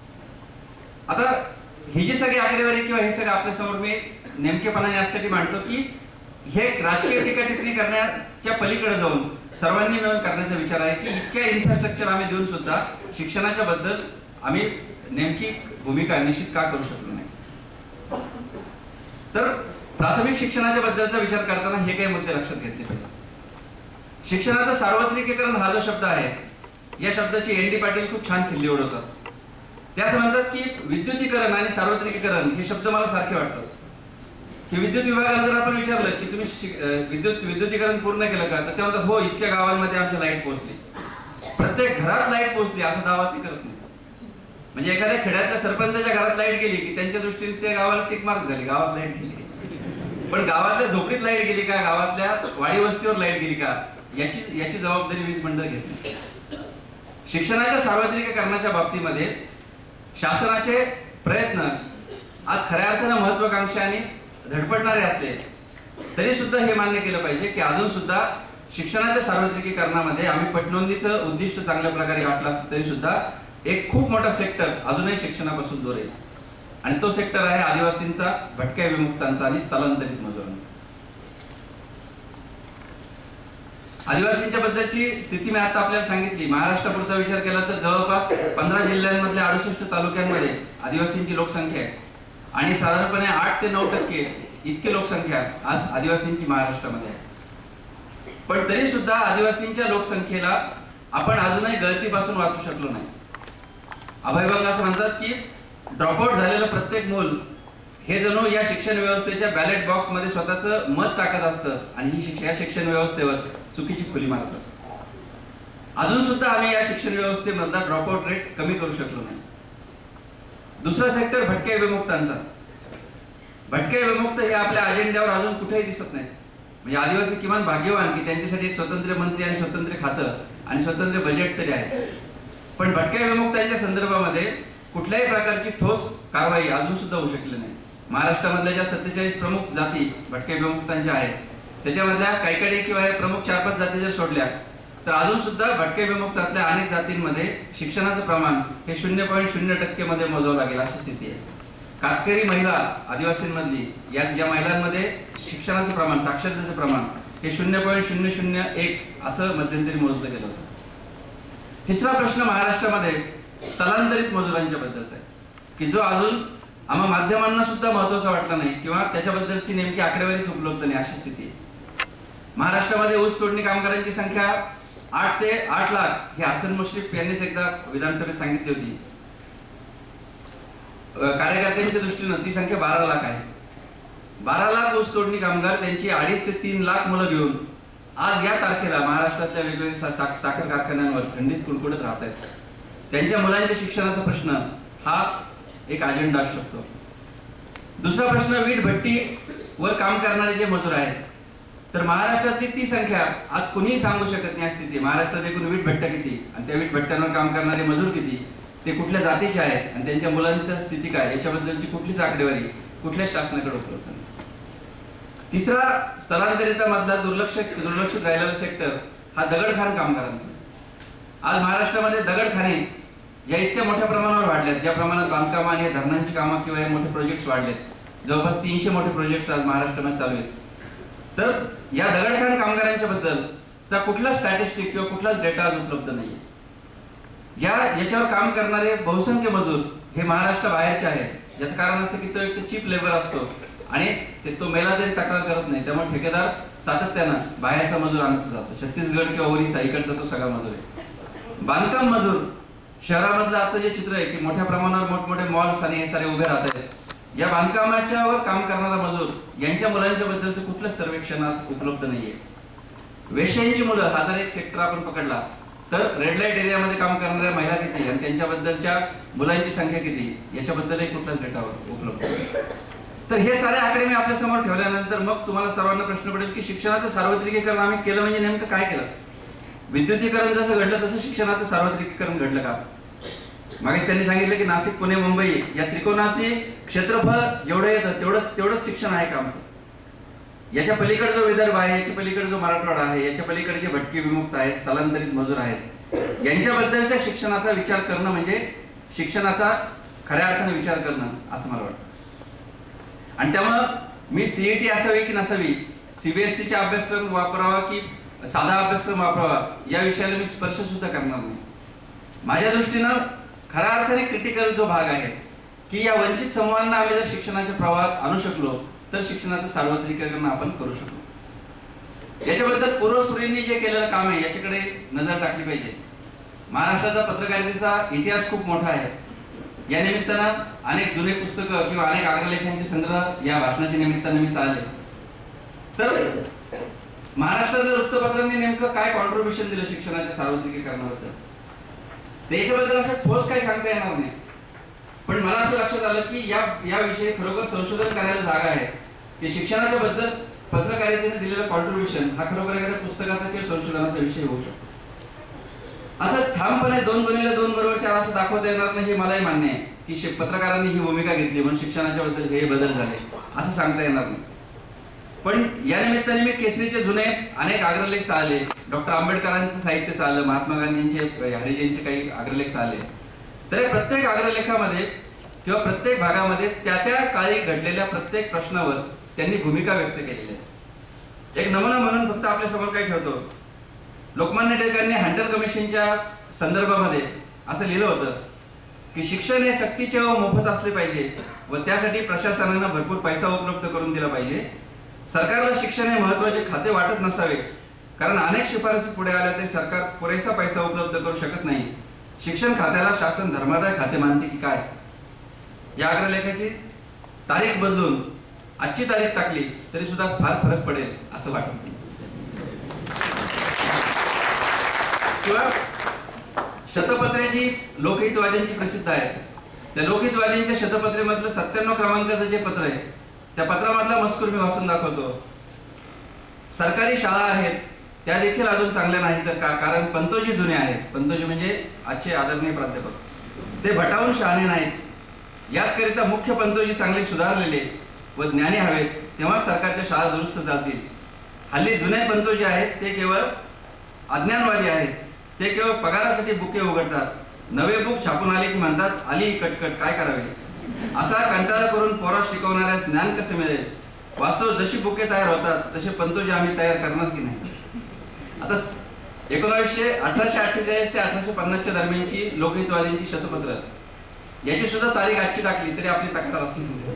आता ही जी सगळी आकडेवारी किंवा हे सगळं आपल्या समोर मी नेमकेपणाने यासाठी मांडतो की हे राजकीय टीका टिप्पणी करण्याच्या पलीकडे जाऊन सर्वांनी मिळून करण्याचा विचार आहे की इतक्या इन्फ्रास्ट्रक्चर आम्ही देऊन सुद्धा शिक्षणाच्या बद्दल आम्ही नेमकी भूमिका निश्चित का करू शकलो नाही. तर प्राथमिक शिक्षणाच्या बद्दलचा विचार करताना हे काही मुद्दे लक्षात घेतले पाहिजे. शिक्षणाचं सार्वत्रिकीकरण हा जो शब्द आहे या शब्दाची एन डी पाटील खूप छान खिल्ली उडवतात. ते असं म्हणतात की विद्युतीकरण आणि सार्वत्रिकीकरण हे शब्द मला सारखे वाटतात. की विद्युत विभागाला जर आपण विचारलं की तुम्ही विद्युत विद्युतीकरण पूर्ण केलं का तर ते म्हणतात हो इतक्या गावांमध्ये आमच्या लाईट पोहोचली. प्रत्येक घरात लाईट पोहोचली असा दावा ती करत नाही. म्हणजे एखाद्या खेड्यातल्या सरपंचाच्या घरात लाईट गेली की त्यांच्या दृष्टीने त्या गावाला टिकमार्क झाली, गावात लाईट गेली. पण गावातल्या झोपडीत लाईट गेली का, गावातल्या वाडी वस्तीवर लाईट गेली का याची याची जबाबदारी वीज मंडळ घेतली. शिक्षणाच्या सार्वत्रिकीकरणाच्या बाबतीमध्ये शासनाचे प्रयत्न आज खऱ्या अर्थानं महत्वाकांक्षी आणि धडपडणारे असले तरी सुद्धा हे मान्य केलं पाहिजे की अजून सुद्धा शिक्षणाच्या सार्वत्रिकीकरणामध्ये आम्ही पटनोंदीचं उद्दिष्ट चांगल्या प्रकारे गाठलं असलं तरी सुद्धा एक खूप मोठा सेक्टर अजूनही शिक्षणापासून दूर आहे आणि तो सेक्टर आहे आदिवासींचा, भटक्या विमुक्तांचा आणि स्थलांतरित मजुरांचा. आदिवासींच्या बद्दलची स्थिती मी आता आपल्याला सांगितली. महाराष्ट्रापुरता विचार केला तर जवळपास पंधरा जिल्ह्यांमधल्या अडुसष्ट तालुक्यांमध्ये आदिवासींची लोकसंख्या आहे आणि साधारणपणे आठ ते नऊ टक्के इतकी लोकसंख्या आज आदिवासींची महाराष्ट्रामध्ये आहे. पण तरी सुद्धा आदिवासींच्या लोकसंख्येला आपण अजूनही गळतीपासून वाचू शकलो नाही. अभयभंग असं म्हणतात की ड्रॉपआउट झालेलं प्रत्येक मूल हे जणू या शिक्षण व्यवस्थेच्या बॅलेट बॉक्स मध्ये स्वतःचं मत टाकत असतं आणि ही शिक्षण शिक्षण व्यवस्थेवर चुकीची खुली मारत असतं. अजून सुद्धा आम्ही या शिक्षण व्यवस्थेमधला ड्रॉपआउट रेट कमी करू शकलो नाही. दुसरा सेक्टर भटक्या विमुक्तांचा. भटक्या विमुक्त हे आपल्या अजेंड्यावर अजून कुठेही दिसत नाही. म्हणजे आदिवासी किमान भाग्यवान की त्यांच्यासाठी एक स्वतंत्र मंत्री आणि स्वतंत्र खातं आणि स्वतंत्र बजेट तरी आहे. पण भटक्या विमुक्तांच्या संदर्भामध्ये कुठल्याही प्रकारची ठोस कारवाई अजून सुद्धा होऊ शकली नाही. महाराष्ट्रामधल्या ज्या सत्तेचाळीस प्रमुख जाती भटक्या विमुक्तांच्या आहेत त्याच्यामधल्या काही किंवा प्रमुख चार पाच जाती जर सोडल्या तर अजून सुद्धा भटक्या विमुक्तातल्या अनेक जातींमध्ये शिक्षणाचं प्रमाण हे शून्य पॉईंट शून्य टक्के मध्ये मोजावं लागेल अशी स्थिती आहे. कातकरी महिला आदिवासींमधली या ज्या महिलांमध्ये शिक्षणाचं प्रमाण, साक्षरतेचं प्रमाण हे शून्य पॉईंट शून्य शून्य एक असं मध्यंतरी मोजलं गेलं होतं. तिसरा प्रश्न महाराष्ट्रामध्ये स्थलांतरित मजुरांच्या बद्दलचा आहे की जो अजून आम्हा माध्यमांना सुद्धा महत्वाचा वाटला नाही किंवा त्याच्याबद्दलची नेमकी आकडेवारीच उपलब्ध नाही अशी स्थिती आहे. महाराष्ट्रामध्ये ऊस तोडणी कामगारांची संख्या आठ ते आठ लाख हे हसन मुश्रीफ यांनीच एकदा विधानसभेत सांगितली होती. कार्यकर्त्यांच्या दृष्टीनं ती संख्या बारा लाख आहे. बारा लाख ऊस तोडणी कामगार त्यांची अडीच ते तीन लाख मुलं घेऊन आज या तारखेला महाराष्ट्रातल्या वेगवेगळ्या साखर कारखान्यांवर थंडीत कुडकुडत राहत आहेत. त्यांच्या मुलांच्या शिक्षणाचा प्रश्न हा एक अजेंडा असू शकतो. दुसरा प्रश्न वीट भट्टीवर काम करणारे जे मजूर आहेत तर महाराष्ट्रातली ती संख्या आज कुणीही सांगू शकत नाही स्थिती. महाराष्ट्रात एकूण वीट भट्ट्या किती आणि त्या वीट भट्ट्यांवर काम करणारे मजूर किती, ते कुठल्या जातीचे आहेत आणि त्यांच्या मुलांची स्थिती काय याच्याबद्दलची कुठलीच आकडेवारी कुठल्याच शासनाकडे उपलब्ध नाही. तिसरा स्थलांतरितांमधला दुर्लक्ष दुर्लक्षित राहिलेला सेक्टर हा दगडखाण कामगारांचा. आज महाराष्ट्रामध्ये दगडखाने या इतक्या मोठ्या प्रमाणावर वाढल्यात, ज्या प्रमाणात बांधकाम आणि धरणांची कामं किंवा हे मोठे प्रोजेक्ट्स वाढलेत, जवळपास तीनशे मोठे प्रोजेक्ट्स आज महाराष्ट्रामध्ये चालू आहेत. तर या दगडखाण कामगारांच्या बद्दलचा कुठला स्टॅटिस्टिक किंवा कुठलाच डेटा आज उपलब्ध नाहीये. या याच्यावर काम करणारे बहुसंख्य मजूर हे महाराष्ट्र बाहेरचे आहेत. याचं कारण असं की तो एक चीप लेबर असतो आणि तो मेला तरी तक्रार करत नाही, त्यामुळे ठेकेदार सातत्यानं बाहेरचा मजूर आणत जातो. छत्तीसगड किंवा ओरिसा इकडचा तो सगळा मजूर आहे. बांधकाम मजूर शहरामधलं आजचं जे चित्र आहे की मोठ्या प्रमाणावर मोठमोठे मॉल्स आणि हे सारे उभे राहत आहेत, या बांधकामाच्यावर काम करणारा मजूर यांच्या मुलांच्या बद्दलचं कुठलंच सर्वेक्षण आज उपलब्ध नाहीये. वेश्यांची मुलं हा जर एक सेक्टर आपण पकडला तर रेड लाईट एरियामध्ये काम करणाऱ्या महिला किती आणि त्यांच्याबद्दलच्या मुलांची संख्या किती याच्याबद्दलही कुठलाच डेटा उपलब्ध नाही. तर हे सारे आकडे मी आपल्या समोर ठेवल्यानंतर मग तुम्हाला सर्वांना प्रश्न पडेल की शिक्षणाचं सार्वत्रिकीकरण आम्ही केलं म्हणजे नेमकं काय केलं? विद्युतीकरण जसं घडलं तसं शिक्षणाचं सार्वत्रिकीकरण घडलं का? मागेच त्यांनी सांगितलं की नाशिक, पुणे, मुंबई या त्रिकोणाचे क्षेत्रफळ जेवढं येतं तेवढंच तेवढंच शिक्षण आहे का आमचं? याच्या पलीकडे जो विदर्भ आहे, याच्या पलीकडे जो मराठवाडा आहे, याच्या पलीकडे जे भटके विमुक्त आहेत, स्थलांतरित मजूर आहेत, यांच्याबद्दलच्या शिक्षणाचा विचार करणं म्हणजे शिक्षणाचा खऱ्या अर्थाने विचार करणं असं मला वाटतं. आणि त्यामुळं मी सीईटी असावी की नसावी, सीबीएसईचा अभ्यासक्रम वापरावा की साधा अभ्यासक्रम वापरावा या विषयाला मी स्पर्श सुद्धा करणार नाही. माझ्या दृष्टीनं खऱ्या अर्थाने क्रिटिकल जो भाग आहे की या वंचित समूहांना आम्ही जर शिक्षणाच्या प्रवाहात आणू शकलो तर शिक्षणाचं सार्वत्रिकीकरण आपण करू शकतो. याच्याबद्दल पूर्वसुरींनी जे केलेलं काम आहे याच्याकडे नजर टाकली पाहिजे. महाराष्ट्राचा पत्रकारितेचा इतिहास खूप मोठा आहे. या निमित्तानं अनेक जुने पुस्तकं किंवा अनेक अग्रलेखांचे संग्रह या भाषणाच्या निमित्तानं मी चालले. तर महाराष्ट्राच्या वृत्तपत्रांनी नेमकं काय कॉन्ट्रीब्युशन दिलं शिक्षणाच्या सार्वत्रिकीकरणाबद्दल त्याच्याबद्दल असं ठोस काही सांगता येणार नाही. पण मला असं लक्षात आलं की या याविषयी खरोखर संशोधन करायला जागा आहे की शिक्षणाच्या बद्दल पत्रकारितेने दिलेलं कॉन्ट्रीब्युशन हा खरोखर एखाद्या पुस्तकाचा किंवा संशोधनाचा विषय होऊ शकतो. असं ठामपणे दोन गुणिले दोन बरोबर चार असं दाखवता येणार नाही हे मलाही मान्य आहे की पत्रकारांनी ही भूमिका घेतली म्हणून शिक्षणाच्या बद्दल हे बदल झाले असं सांगता येणार नाही. पण या निमित्ताने मी केसरीचे जुने अनेक अग्रलेख चालले, डॉक्टर आंबेडकरांचं साहित्य चाललं, महात्मा गांधींचे, हरिजींचे काही अग्रलेख चालले. तर प्रत्येक अग्रलेखामध्ये किंवा प्रत्येक भागामध्ये त्या त्या काळी घडलेल्या प्रत्येक प्रश्नावर त्यांनी भूमिका व्यक्त केलेली आहे. एक नमुना म्हणून फक्त आपल्या समोर काय ठेवतो, लोकमान्य टिळकांनी हंटर कमिशनच्या संदर्भामध्ये असं लिहिलं होतं की शिक्षण हे सक्तीचे व मोफत असले पाहिजे व त्यासाठी प्रशासनानं भरपूर पैसा उपलब्ध करून दिला पाहिजे. सरकारला शिक्षण हे महत्वाचे खाते वाटत नसावे कारण अनेक शिफारसी पुढे आल्या तरी सरकार पुरेसा पैसा उपलब्ध करू शकत नाही. शिक्षण खात्याला शासन धर्मादाय खाते मानते की काय? या अग्रलेखाची तारीख बदलून आजची तारीख टाकली तरी सुद्धा फार फरक पडेल असं वाटत. किंवा शतपत्रे जी लोकहितवाद्यांची प्रसिद्ध आहे त्या लोकहितवाद्यांच्या शतपत्रेमधलं सत्त्याण्णव क्रमांकाचं जे पत्र आहे त्या पत्रामधला मजकूर मी वाचून दाखवतो. सरकारी शाळा आहेत त्या देखील अजून चांगल्या नाही तर का कारण पंतोजी जुने आहेत. पंतोजी म्हणजे आजचे आदरणीय प्राध्यापक, ते भटावून शहाणे नाहीत. याचकरिता मुख्य पंतोजी चांगले सुधारलेले व ज्ञानी हवेत तेव्हा सरकारच्या शाळा दुरुस्त चालतील. हल्ली जुने पंतोजी आहेत ते केवळ अज्ञानवादी आहेत. ते केवळ पगारासाठी बुके उघडतात. नवे बुक छापून आले की म्हणतात आली कटकट काय करावे. असा कंटाळा करून पोरा शिकवणाऱ्या ज्ञान कसे मिळेल. वास्तव जशी बुके तयार होतात तसे पंतोजी आम्ही तयार करणार की नाही. आता एकोणावीसशे अठराशे अठ्ठेचाळीस ते अठराशे पन्नासच्या दरम्यानची लोकहितवादींची शतपत्र याची सुद्धा तारीख आजची टाकली तरी आपली तक्रार असते.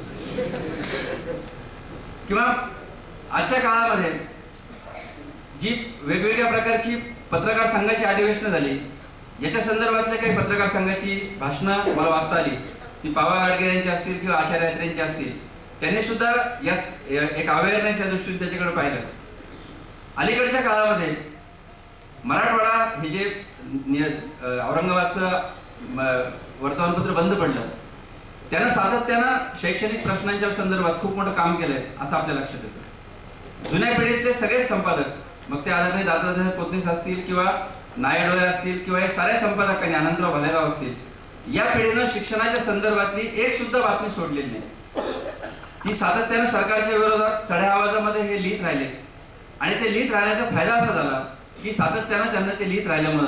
किंवा आजच्या काळामध्ये जी वेगवेगळ्या प्रकारची पत्रकार संघाची अधिवेशनं झाली याच्या संदर्भातल्या काही पत्रकार संघाची भाषणं मला वाचता आली. ती पावा गाडगे यांची असतील किंवा आचार्य यांची असतील त्यांनी सुद्धा या एक अवेअरनेस या दृष्टीने त्याच्याकडे पाहिलं. अलीकडच्या काळामध्ये मराठवाडा हे जे औरंगाबादचं वर्तमानपत्र बंद पडलं त्यानं सातत्यानं शैक्षणिक प्रश्नांच्या संदर्भात खूप मोठं काम केलंय असं आपल्या लक्षात येतं. जुन्या पिढीतले सगळेच संपादक मग ते आदरणीय दादासाहेब कोतनीस असतील किंवा नायडोळे असतील किंवा हे साऱ्या संपादकांनी अनंतराव भालेराव असतील या पिढीनं शिक्षणाच्या संदर्भातली एक सुद्धा बातमी सोडलेली नाही. ती सातत्यानं सरकारच्या विरोधात चढ्या आवाजामध्ये हे लिहित राहिले आणि ते लिहित राहण्याचा फायदा असा झाला की सातत्यानं त्यांना ते लिहित राहिल्यामुळं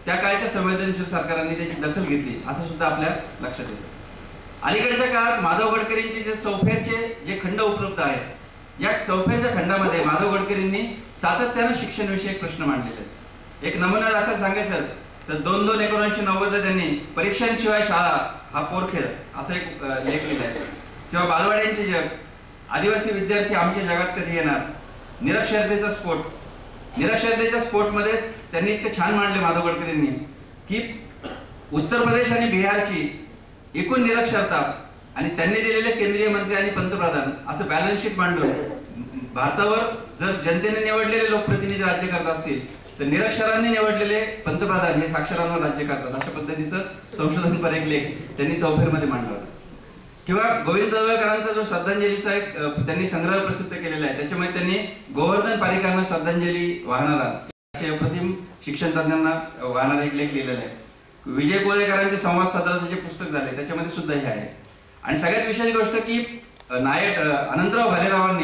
त्या काळच्या संवेदनशील सरकारांनी त्याची दखल घेतली असं सुद्धा आपल्या लक्षात येतं. अलीकडच्या काळात माधव गडकरींचे जे चौफेरचे जे खंड उपलब्ध आहेत, या चौफेरच्या खंडामध्ये माधव गडकरींनी सातत्यानं शिक्षण विषयक प्रश्न मांडलेले आहेत. एक नमुना दाखल सांगायचं तर दोन दोन एकोणीसशे नव्वद त्यांनी परीक्षांशिवाय शाळा हा पोरखेळ असा एक लेख लिहिलाय, किंवा बालवाड्यांचे जग, आदिवासी विद्यार्थी आमच्या जगात कधी येणार, निरक्षरतेचा स्फोट. निरक्षरतेच्या स्फोटमध्ये त्यांनी इतकं छान मांडले माधव गडकरींनी की उत्तर प्रदेश आणि बिहारची एकूण निरक्षरता आणि त्यांनी दिलेले केंद्रीय मंत्री आणि पंतप्रधान असं बॅलन्स शीट मांडून भारतावर जर जनतेने निवडलेले लोकप्रतिनिधी राज्य करत असतील तर निरक्षरांनी निवडलेले पंतप्रधान हे साक्षरांवर राज्य करतात, अशा पद्धतीचं संशोधनपर एक लेख त्यांनी चौफेरमध्ये मांडला होता. किंवा गोविंद दळवेकरांचा जो श्रद्धांजलीचा एक त्यांनी संग्रह प्रसिद्ध केलेला आहे, त्याच्यामध्ये त्यांनी गोवर्धन पारिकरांना श्रद्धांजली वाहणारा असे अप्रतिम शिक्षण तज्ञांना वाहणारा एक लेख लिहिलेला आहे. विजय कोळेकरांचे संवाद सदराचे जे पुस्तक झाले त्याच्यामध्ये सुद्धा हे आहे. आणि सगळ्यात विशेष गोष्ट की नायक अनंतराव भालेरावांनी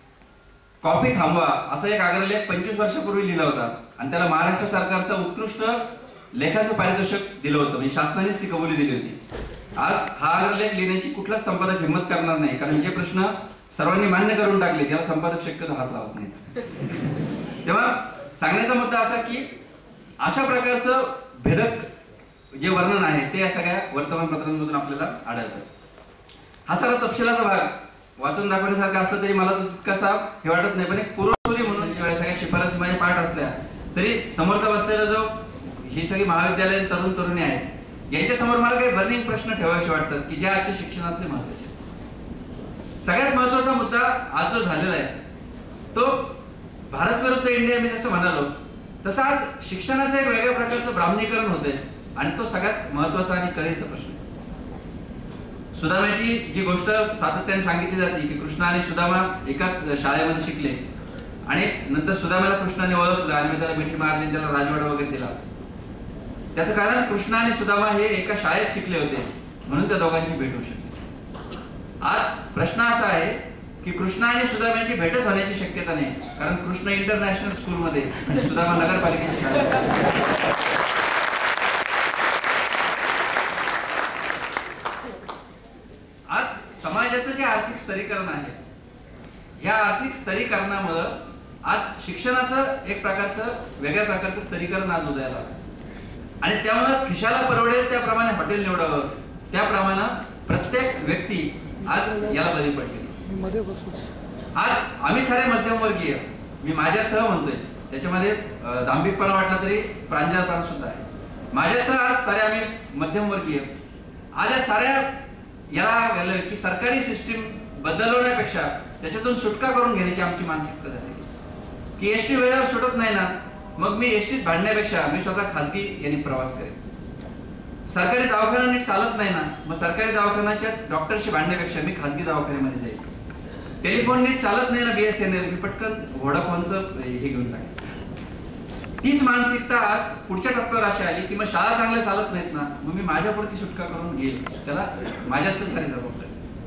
कॉपी थांबवा असा एक आग्रहलेख पंचवीस वर्षापूर्वी लिहिला होता आणि त्याला महाराष्ट्र सरकारचं उत्कृष्ट लेखाचं पारितोषिक दिलं होतं, म्हणजे शासनानेच ती कबुली दिली होती. आज हा आग्रहलेख लिहिण्याची कुठलाच संपादक हिंमत करणार नाही, कारण जे प्रश्न सर्वांनी मान्य करून टाकले त्याला संपादक शक्यतो हात लावत नाहीत. तेव्हा सांगण्याचा मुद्दा असा की अशा प्रकारचं भेदक जे वर्णन आहे ते या सगळ्या वर्तमानपत्रांमधून आपल्याला आढळतं. हा सारा तपशिलाचा भाग वाचून दाखवण्यासारखा असलं तरी मला तो तितकासा हे वाटत नाही, पण एक पूर्वसूरी म्हणून जेव्हा सगळ्या शिफारसी माझ्या पाठ असल्या तरी समोरचा बसलेला जो ही सगळी महाविद्यालयीन तरुण तरुणी आहेत यांच्यासमोर मला काही बर्निंग प्रश्न ठेवायचे वाटतात की ज्या आजच्या शिक्षणातले महत्वाचे. सगळ्यात महत्वाचा मुद्दा आज जो झालेला आहे तो भारत विरुद्ध इंडिया मी जसं म्हणालो तसं आज शिक्षणाचं एक वेगळ्या प्रकारचं ब्राह्मणीकरण होतंय आणि तो सगळ्यात महत्वाचा आणि कळीचा प्रश्न. सुदामाची जी गोष्ट सातत्याने सांगितली जाते की कृष्ण आणि सुदामा एकाच शाळेमध्ये शिकले आणि नंतर सुदामाला कृष्णाने ओळखलं आणि त्याला मिठी मारली, त्याला राजवाडा वगैरे दिला. त्याचं कारण कृष्ण आणि सुदामा हे एका शाळेत शिकले होते म्हणून त्या दोघांची भेट होऊ शकते. आज प्रश्न असा आहे की कृष्ण आणि सुदामाची भेटच होण्याची शक्यता नाही, कारण कृष्ण इंटरनॅशनल स्कूलमध्ये आणि सुदामा नगरपालिकेच्या शाळेत. आज समाजाचं जे आर्थिक स्तरीकरण आहे या आर्थिक स्तरीकरणामुळं आज शिक्षणाचं एक प्रकारचं वेगळ्या प्रकारचं स्तरीकरण आज उदयाला आलं आणि त्यामुळे खिशाला परवडेल त्याप्रमाणे हॉटेल निवडावं त्याप्रमाणे प्रत्येक व्यक्ती आज याला बळी पडली. आज आम्ही सारे मध्यमवर्गीय, मी माझ्यासह म्हणतोय, त्याच्यामध्ये दांभिकपणा वाटला तरी प्रांजळपणा सुद्धा आहे. माझ्यासह आज सारे आम्ही मध्यमवर्गीय आज या साऱ्या याला गेलं की सरकारी सिस्टीम बदलवण्यापेक्षा त्याच्यातून सुटका करून घेण्याची आमची मानसिकता झाली की एसटी वेळेवर सुटत नाही ना, मग मी एसटीत भांडण्यापेक्षा मी स्वतः खाजगी यांनी प्रवास करेन. सरकारी दवाखाना नीट चालत नाही ना, मग सरकारी दवाखान्याच्या डॉक्टरशी भांडण्यापेक्षा मी खाजगी दवाखान्यामध्ये जाईल. टेलिफोन नीट चालत नाही ना बीएसएनएल, मी पटकन व्होडाफोनचं हे घेऊन टाकेन. तीच मानसिकता आज पुढच्या टप्प्यावर अशी आली की मग शाळा चांगल्या चालत नाहीत ना, मग मी माझ्यापुरती सुटका करून घेईल, त्याला माझ्याच सारी जबाबदारी.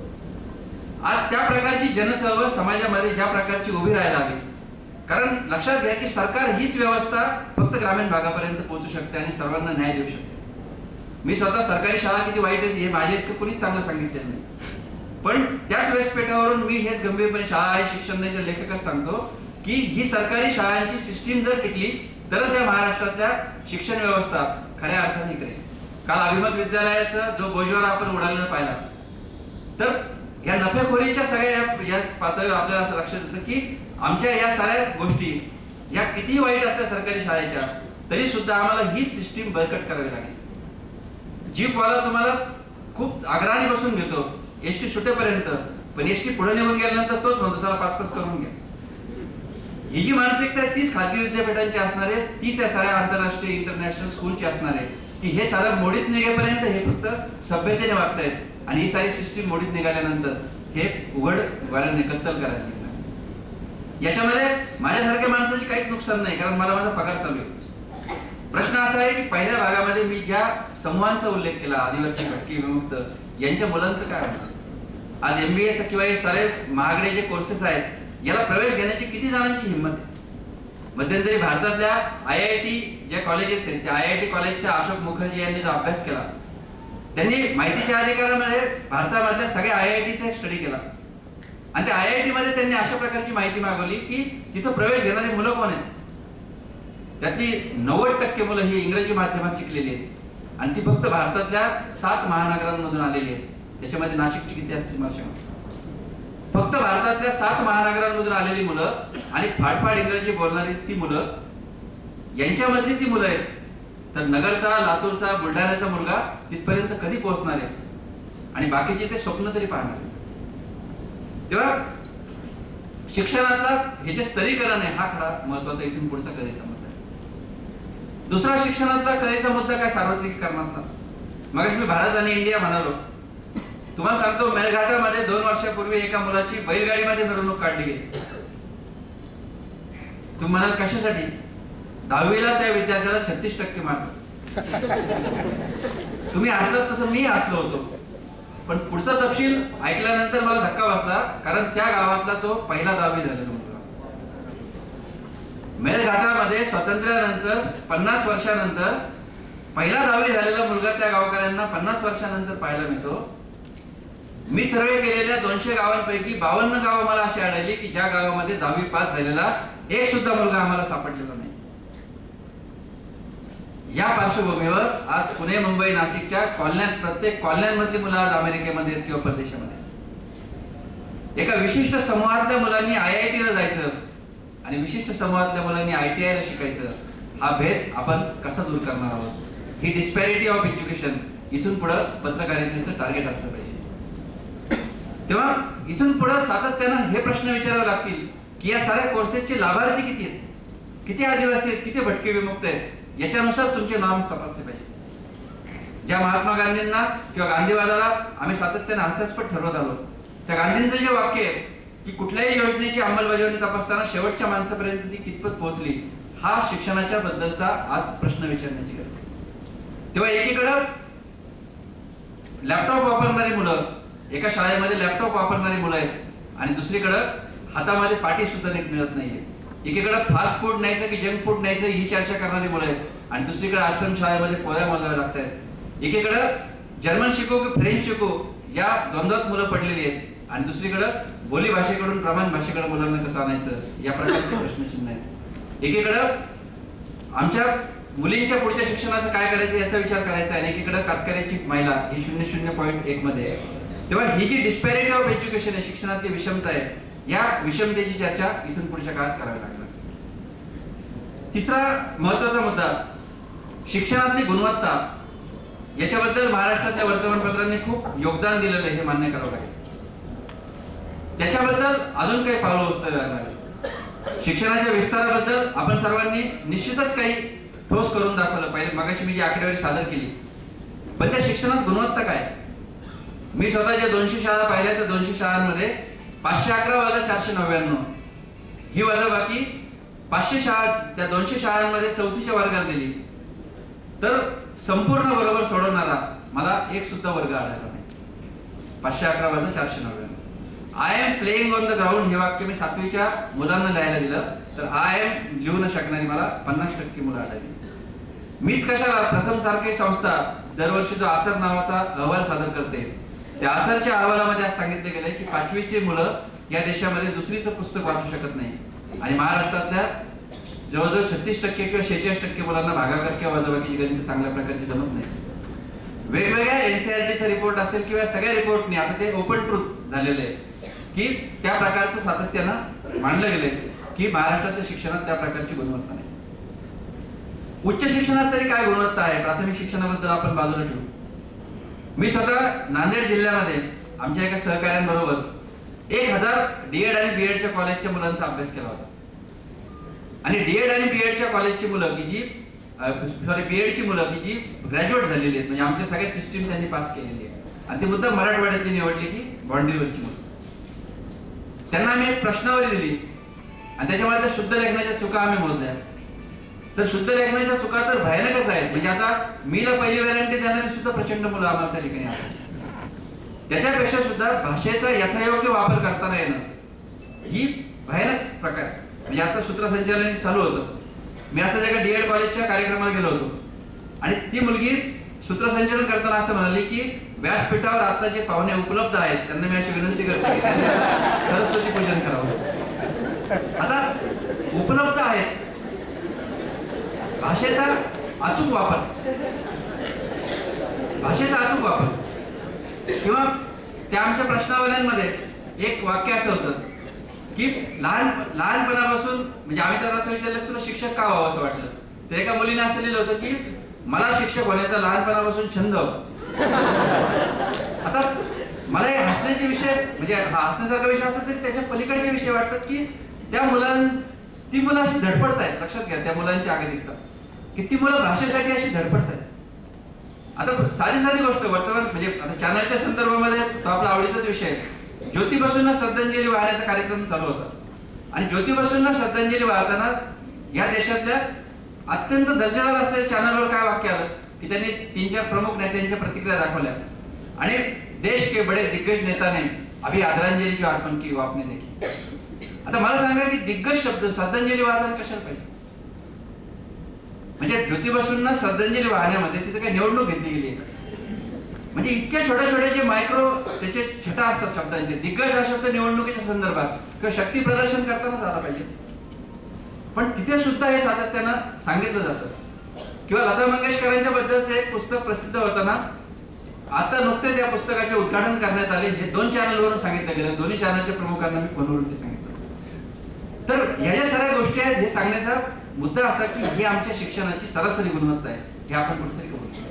आज त्या प्रकारची जनचळवळ समाजामध्ये ज्या प्रकारची उभी राहायला हवी, कारण लक्षात घ्या की सरकार हीच व्यवस्था फक्त ग्रामीण भागापर्यंत पोहोचू शकते आणि सर्वांना न्याय देऊ शकते. मी स्वतः सरकारी शाळा किती वाईट आहेत हे माझ्या इतकं कोणीच चांगलं सांगितलं नाही, पण त्याच व्यासपीठावरून मी हेच गंभीरपणे शाळा आहे शिक्षण नाही लेखकच सांगतो की ही सरकारी शाळांची सिस्टीम जर टिकली तरच या महाराष्ट्रातल्या शिक्षण व्यवस्था खऱ्या अर्थाने करेल. काल अभिमत विद्यालयाचा जो बोजवार आपण उडालेला पाहिला तर या नफेखोरीच्या सगळ्या या पातळीवर आपल्याला असं लक्षात येतं की आमच्या या साऱ्या गोष्टी या कितीही वाईट असल्या सरकारी शाळेच्या तरी सुद्धा आम्हाला ही सिस्टीम बळकट करावी लागेल. जीपवाला तुम्हाला खूप आग्रहाने बसून घेतो एसटी सुटेपर्यंत, पण एसटी पुढे निघून गेल्यानंतर तोच म्हणतो चला पाच पाच करून घ्या. ही जी मानसिकता आहे तीच खाजगी विद्यापीठांची असणार आहे, तीच या साऱ्या आंतरराष्ट्रीय इंटरनॅशनल स्कूलची असणार आहे की हे सारं मोडीत निघेपर्यंत हे फक्त सभ्यतेने वागतायत आणि ही सारी सिस्टीम मोडीत निघाल्यानंतर हे उघड वाऱ्याने कत्तल करायला लागणार. याच्यामध्ये माझ्यासारख्या माणसाची काहीच नुकसान नाही, कारण मला माझा पगार चालू आहे. प्रश्न असा आहे की पहिल्या भागामध्ये मी ज्या समूहांचा उल्लेख केला, आदिवासी भटकी विमुक्त, यांच्या मुलांचं काय होतं? आज एमबीए किंवा हे सारे महागडे जे कोर्सेस आहेत याला प्रवेश घेण्याची किती जणांची हिंमत आहे? मध्यंतरी भारतातल्या आय आय टी ज्या कॉलेजेस आहेत त्या आय आय टी कॉलेजच्या अशोक मुखर्जी यांनी जो अभ्यास केला, त्यांनी माहितीच्या अधिकारामध्ये भारतामधल्या सगळ्या आय आय टीचा एक स्टडी केला आणि त्या आय आय टी मध्ये त्यांनी अशा प्रकारची माहिती मागवली की तिथं प्रवेश घेणारी मुलं कोण आहेत. त्यातली नव्वद टक्के मुलं ही इंग्रजी माध्यमात शिकलेली आहेत आणि ती फक्त भारतातल्या सात महानगरांमधून आलेली आहेत. त्याच्यामध्ये नाशिकची किती असतील मला सांगा. फक्त भारतातल्या सात महानगरांमधून आलेली मुलं आणि फाडफाड इंग्रजी बोलणारी ती मुलं, यांच्यामधली ती मुलं आहेत. तर नगरचा, लातूरचा, बुलढाण्याचा मुलगा तिथपर्यंत कधी पोहोचणार आहे आणि बाकीचे ते स्वप्न तरी पाहणार. तेव्हा शिक्षणातला हे जे स्तरीकरण आहे हा खरा महत्वाचा इथून पुढचा कधीचा मुद्दा आहे. दुसरा शिक्षणातला कधीचा मुद्दा काय सार्वत्रिकीकरणातला. मग मी भारत आणि इंडिया म्हणालो. तुम्हाला सांगतो, मेळघाटामध्ये दोन वर्षापूर्वी एका मुलाची बैलगाडीमध्ये मिरवणूक काढली गेली. तुम्ही म्हणाल कशासाठी? दहावीला त्या विद्यार्थ्याला छत्तीस टक्के मार्क. तुम्ही हसलात तसं मी हसलो होतो, पण पुढचा तपशील ऐकल्यानंतर मला धक्का बसला, कारण त्या गावातला तो पहिला दहावी झालेला मुलगा. मेळघाटामध्ये स्वातंत्र्यानंतर पन्नास वर्षानंतर पहिला दहावी झालेला मुलगा त्या गावकऱ्यांना पन्नास वर्षानंतर पाहायला मिळतो. मी सर्वे केलेल्या दोनशे गावांपैकी बावन्न गावं मला अशी आढळली की ज्या गावामध्ये दहावी पास झालेला एक सुद्धा मुलगा आम्हाला सापडलेला नाही. या पार्श्वभूमीवर आज पुणे, मुंबई, नाशिकच्या कॉलन्यात, प्रत्येक कॉलन्यांमधली मुलं आज अमेरिकेमध्ये किंवा परदेशामध्ये. एका विशिष्ट समूहातल्या मुलांनी आय आय टी ला जायचं आणि विशिष्ट समूहातल्या मुलांनी आय टी आय ला शिकायचं, हा भेद आपण कसा दूर करणार आहोत. ही डिस्पॅरिटी ऑफ एज्युकेशन इथून पुढे पत्रकारितेचं टार्गेट असलं पाहिजे. तेव्हा इथून पुढे सातत्यानं हे प्रश्न विचारावे लागतील की या साऱ्या कोर्सेसचे लाभार्थी किती आहेत, किती आदिवासी आहेत, किती भटके विमुक्त आहेत, याच्यानुसार तुमचे नॉर्म्स तपासले पाहिजे. ज्या महात्मा गांधींना किंवा गांधीवादाला आम्ही सातत्याने हास्यास्पद ठरवत आलो, त्या गांधींचं जे वाक्य आहे की कुठल्याही योजनेची अंमलबजावणी तपासताना शेवटच्या माणसापर्यंत ती कितपत पोहोचली, हा शिक्षणाच्या बद्दलचा आज प्रश्न विचारण्याची गरज आहे. तेव्हा एकीकडे लॅपटॉप वापरणारी मुलं, एका शाळेमध्ये लॅपटॉप वापरणारी मुलं आहेत आणि दुसरीकडे हातामध्ये पाटी सुद्धा नीट मिळत नाहीये. एकीकडे फास्ट फूड न्यायचं की जंक फूड न्यायचं ही चर्चा करणारी मुलं आहेत आणि दुसरीकडे आश्रम शाळेमध्ये पोळ्या मोजाव्या लागत आहेत. एकीकडे जर्मन शिकू की फ्रेंच शिकू या द्वंद्वात मुलं पडलेली आहेत आणि दुसरीकडे बोली भाषेकडून प्रमाण भाषेकडे मुलांना कसं आणायचं या प्रकारचे प्रश्नचिन्ह आहेत. एकीकडे आमच्या मुलींच्या पुढच्या शिक्षणाचं काय करायचं याचा विचार करायचा आहे आणि एकीकडे कातकऱ्याची महिला ही शून्य शून्य पॉईंट एक मध्ये आहे. तेव्हा ही जी डिस्पॅरिटी ऑफ एज्युकेशन आहे, शिक्षणातली विषमता आहे, या विषमतेची चर्चा इथून पुढच्या काळात करावी लागणार. तिसरा महत्वाचा मुद्दा, शिक्षणातली गुणवत्ता. याच्याबद्दल महाराष्ट्रातल्या वर्तमानपत्रांनी खूप योगदान दिलेलं आहे, हे मान्य करावं लागेल. त्याच्याबद्दल अजून काही पावलं उचलावी लागणार. शिक्षणाच्या विस्ताराबद्दल आपण सर्वांनी निश्चितच काही ठोस करून दाखवलं पाहिजे. मगाशी मी जी आकडेवारी सादर केली, पण त्या शिक्षणात गुणवत्ता काय? मी स्वतः ज्या दोनशे शाळा पाहिल्या त्या दोनशे शाळांमध्ये पाचशे अकरा वजा चारशे नव्याण्णव ही वजाबाकी पाचशे शाळा त्या दोनशे शाळांमध्ये चौथीच्या वर्गात दिली तर संपूर्ण बरोबर सोडवणारा मला एक सुद्धा वर्ग आढळला नाही. पाचशे अकरा वजा चारशे नव्याण्णव. I am playing on the ground हे वाक्य मी सातवीच्या मुलांना लिहायला दिलं तर आय एम लिहू न शकणारी मला पन्नास टक्के मुलं आढळली. मीच कशाला प्रथम सारखी संस्था दरवर्षी जो आसर नावाचा अहवाल सादर करते, त्या आसरच्या अहवालामध्ये आज सांगितले गेले की पाचवीचे मुलं या देशामध्ये दुसरीचं पुस्तक वाचू शकत नाही आणि महाराष्ट्रातल्या जवळजवळ छत्तीस टक्के किंवा शेहेचाळीस टक्के मुलांना भागाकार किंवा वजाबाकीची गणित चांगल्या प्रकारची जमत नाही. वेगवेगळ्या एनसीईआरटीचा रिपोर्ट असेल किंवा सगळ्या रिपोर्टनी आता ते ओपन ट्रूथ झालेले आहे की त्या प्रकारचं सातत्यानं मांडलं गेलंय की महाराष्ट्रातल्या शिक्षणात त्या प्रकारची गुणवत्ता नाही. उच्च शिक्षणात तरी काय गुणवत्ता आहे? प्राथमिक शिक्षणाबद्दल आपण बाजूला ठेवू. मी स्वतः नांदेड जिल्ह्यामध्ये आमच्या एका सहकाऱ्यांबरोबर एक हजार डीएड आणि बीएडच्या कॉलेजच्या मुलांचा अभ्यास केला होता आणि डीएड आणि बीएडच्या कॉलेजची मुलं की जी सॉरी बीएडची मुलं की जी ग्रॅज्युएट झालेली आहेत, म्हणजे आमच्या सगळ्या सिस्टीम त्यांनी पास केलेली आहे आणि ती मुद्दा मराठवाड्यातली निवडली की बॉन्डरीवरची मुलं. त्यांना आम्ही एक प्रश्नावली दिली आणि त्याच्यामध्ये त्या शुद्ध लेखनाच्या चुका आम्ही मोजल्या. तर शुद्ध लेखनाच्या चुका तर भयानकच आहेत. म्हणजे आता मीला पहिली व्हॅरंटी देणारी सुद्धा प्रचंड मुलं आम्हाला त्या ठिकाणी आहेत. त्याच्यापेक्षा सुद्धा भाषेचा यथायोग्य वापर करताना येणं ही भयानक प्रकार. म्हणजे आता सूत्रसंचालन चालू होतं. मी असं एका डीएड कॉलेजच्या कार्यक्रमाला गेलो होतो आणि ती मुलगी सूत्रसंचालन करताना असं म्हणाली की व्यासपीठावर आता जे पाहुणे उपलब्ध आहेत त्यांना मी अशी विनंती करतो की त्यांनी सरस्वती पूजन करावं. आता उपलब्ध आहेत, भाषेचा अचूक वापर भाषेचा अचूक वापर किंवा त्या आमच्या प्रश्नावल्यांमध्ये एक वाक्य असं होतं की लहान लहानपणापासून म्हणजे आम्ही त्याला असं विचारलं तुला शिक्षक का व्हावं असं वाटलं. तर एका मुलीने असं लिहिलं होतं की मला शिक्षक होण्याचा लहानपणापासून छंद होता. आता मला हे हसण्याचे विषय म्हणजे हा हसण्यासारखा विषय असला तरी त्याच्या पलीकडचे विषय वाटतात की त्या मुलां ती मुलं अशी धडपडत आहेत. लक्षात घ्या त्या मुलांची आगतिकता की ती मुलं भाषेसाठी अशी धडपडत आहेत. आता साधी साधी गोष्ट वर्तमान म्हणजे आता चॅनलच्या संदर्भामध्ये तो आपला आवडीचाच विषय आहे. ज्योती बसूंना श्रद्धांजली वाहण्याचा कार्यक्रम चालू होता आणि ज्योती बसूंना श्रद्धांजली वाहताना या देशातल्या अत्यंत दर्जेदार असलेल्या चॅनलवर काय वाक्य आलं की त्यांनी तीन चार प्रमुख नेत्यांच्या प्रतिक्रिया दाखवल्या आणि देश के बडे दिग्गज नेता ने अभी आदरांजली जो अर्पण की वो आपने देखी. आता मला सांगा की दिग्गज शब्द श्रद्धांजली वाहताना कशाला पाहिजे. म्हणजे ज्योती बसूंना श्रद्धांजली वाहण्यामध्ये तिथे काही निवडणूक घेतली गेली आहे. म्हणजे इतक्या छोट्या छोट्या जे मायक्रो त्याचे छटा असतात शब्दांचे. दिग्गज हा शब्द निवडणुकीच्या संदर्भात किंवा शक्ती प्रदर्शन करताना झाला पाहिजे, पण तिथे सुद्धा हे सातत्यानं सांगितलं जातं. किंवा लता मंगेशकरांच्या बद्दलचं एक पुस्तक प्रसिद्ध होताना आता नुकतेच या पुस्तकाचे उद्घाटन करण्यात आले. हे दोन चॅनलवरून सांगितलं गेलं, दोन्ही चॅनलच्या प्रमुखांना मी फोनवरून ते सांगितलं. तर ह्या ज्या सगळ्या गोष्टी आहेत हे सांगण्याचा मुद्दा असा की ही आमच्या शिक्षणाची सरासरी गुणवत्ता आहे हे आपण कुठेतरी कबूल करू.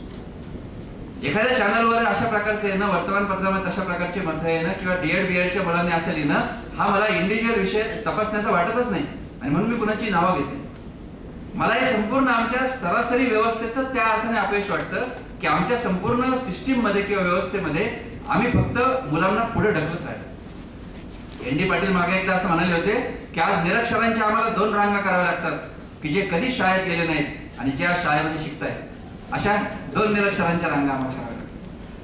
एखाद्या चॅनलवर अशा प्रकारचे येणं, वर्तमानपत्रामध्ये अशा प्रकारचे मत येणं किंवा डीएड बीएडच्या मुलांनी असं लिहिणं हा मला इंडिव्हिज्युअल विषय तपासण्याचा वाटतच नाही आणि म्हणून मी कुणाची नावं घेते. मला हे संपूर्ण आमच्या सरासरी व्यवस्थेचं त्या अर्थाने अपयश वाटतं की आमच्या संपूर्ण सिस्टीम मध्ये किंवा व्यवस्थेमध्ये आम्ही फक्त मुलांना पुढे ढकलत राहिलो. एन डी पाटील मागे एकदा असं म्हणाले होते की आज निरक्षरांच्या आम्हाला दोन रांगा कराव्या लागतात की जे कधीच शाळेत गेले नाहीत आणि ज्या शाळेमध्ये शिकतायत अशा दोन निरक्षरांच्या रांगा आम्हाला कराव्या लागतात.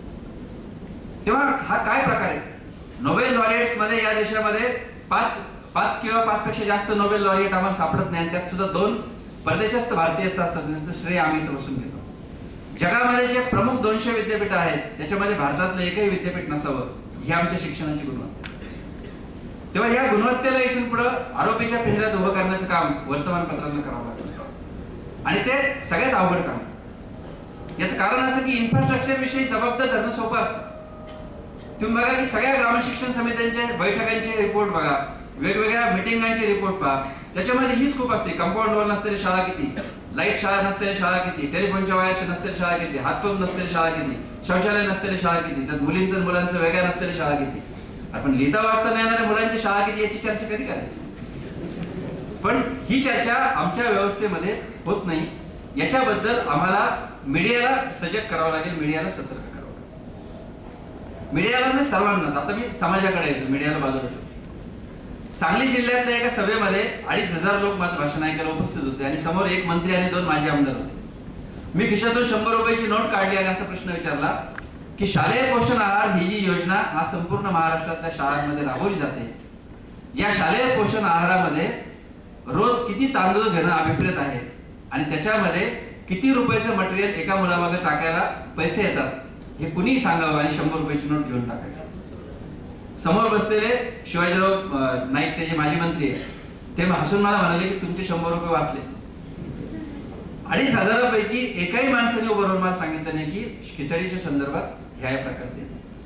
तेव्हा हा काय प्रकार आहे. नोबेल लॉरिएट्स मध्ये या देशामध्ये पाच पाच किंवा पाच पेक्षा जास्त नोबेल लॉरिएट आम्हाला सापडत नाही. त्यात सुद्धा दोन परदेशस्थ भारतीयच असतात, त्यांचं श्रेय आम्ही इथं बसून घेतो. जगामध्ये जे प्रमुख दोनशे विद्यापीठ आहेत त्याच्यामध्ये भारतातलं एकही विद्यापीठ नसावं ही आमच्या शिक्षणाची गुणवत्ता. तेव्हा या गुणवत्तेला इथून पुढे आरोपीच्या पिंजऱ्यात उभं करण्याचं काम वर्तमानपत्रांना करावं लागतं आणि ते सगळ्यात अवघड काम. याचं कारण असं की इन्फ्रास्ट्रक्चर विषयी जबाबदार धरणं सोपं असतं. तुम्ही बघा की सगळ्या ग्रामशिक्षण समित्यांच्या बैठकांचे रिपोर्ट बघा, वेगवेगळ्या मिटिंगांचे रिपोर्ट पहा, त्याच्यामध्ये हीच खूप असते. कंपाऊंड वॉल नसलेली शाळा किती, लाईट शाळा नसलेली शाळा किती, टेलिफोनच्या वायरची नसलेली शाळा किती, हातपंप नसलेली शाळा किती, शौचालय नसलेली शाळा किती, त्यात मुलींचं मुलांचं वेगळ्या नसलेली शाळा किती. आपण लिहिता वाचता नाही येणाऱ्या मुलांची शाळा किती याची चर्चा कधी करायची. पण ही चर्चा आमच्या व्यवस्थेमध्ये होत नाही. याच्याबद्दल आम्हाला मीडियाला सजग करावं लागेल, मीडियाला सतर्क करावं लागेल. मीडियाला नाही सर्वांनाच. आता मी समाजाकडे येतो, मीडियाला बाजूला ठेवतो. सांगली जिल्ह्यातल्या एका सभेमध्ये अडीच हजार लोक माझं भाषण ऐकायला उपस्थित होते आणि समोर एक मंत्री आणि दोन माजी आमदार होते. मी खिशातून शंभर रुपयाची नोट काढली आणि असा प्रश्न विचारला की शालेय पोषण आहार ही जी योजना हा संपूर्ण महाराष्ट्रातल्या शाळांमध्ये राबवली जाते, या शालेय पोषण आहारामध्ये रोज किती तांदूळ घेणं अभिप्रेत आहे आणि त्याच्यामध्ये किती रुपयाचं मटेरियल एका मुलामागे टाकायला पैसे येतात हे कुणीही सांगावं आणि शंभर रुपयाची नोट घेऊन टाकायला. समोर बसलेले शिवाजीराव नाईक ते जे माजी मंत्री आहे ते हसून मला म्हणाले की तुमचे शंभर रुपये वाचले. अडीच हजारापैकी एकाही माणसाने उभं राहून मला सांगितलं नाही की खिचडीच्या संदर्भात ह्या प्रकारचे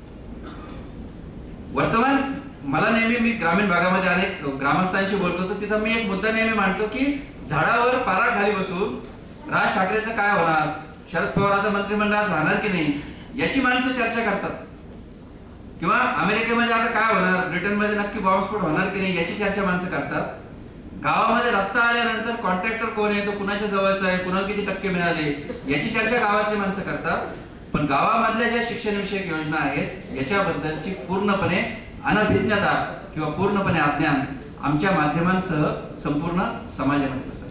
वर्तमान. मला नेहमी मी ग्रामीण भागामध्ये अनेक ग्रामस्थांशी बोलतो तर तिथं मी एक मुद्दा नेहमी मांडतो की झाडावर पारा खाली बसून राज ठाकरेचं काय होणार, शरद पवार आता मंत्रिमंडळात राहणार की नाही याची माणसं चर्चा करतात. किंवा अमेरिकेमध्ये आता काय होणार, ब्रिटनमध्ये नक्की बॉम्बस्फोट होणार की नाही याची चर्चा माणसं करतात. गावामध्ये रस्ता आल्यानंतर कॉन्ट्रॅक्टर कोण आहे, तो कुणाच्या जवळचा आहे, कुणाला किती टक्के मिळाले याची चर्चा गावातली माणसं करतात. पण गावामधल्या ज्या शिक्षण विषयक योजना आहेत याच्याबद्दलची पूर्णपणे अनभिज्ञता किंवा पूर्णपणे अज्ञान आमच्या माध्यमांसह संपूर्ण समाजामध्ये पसरले.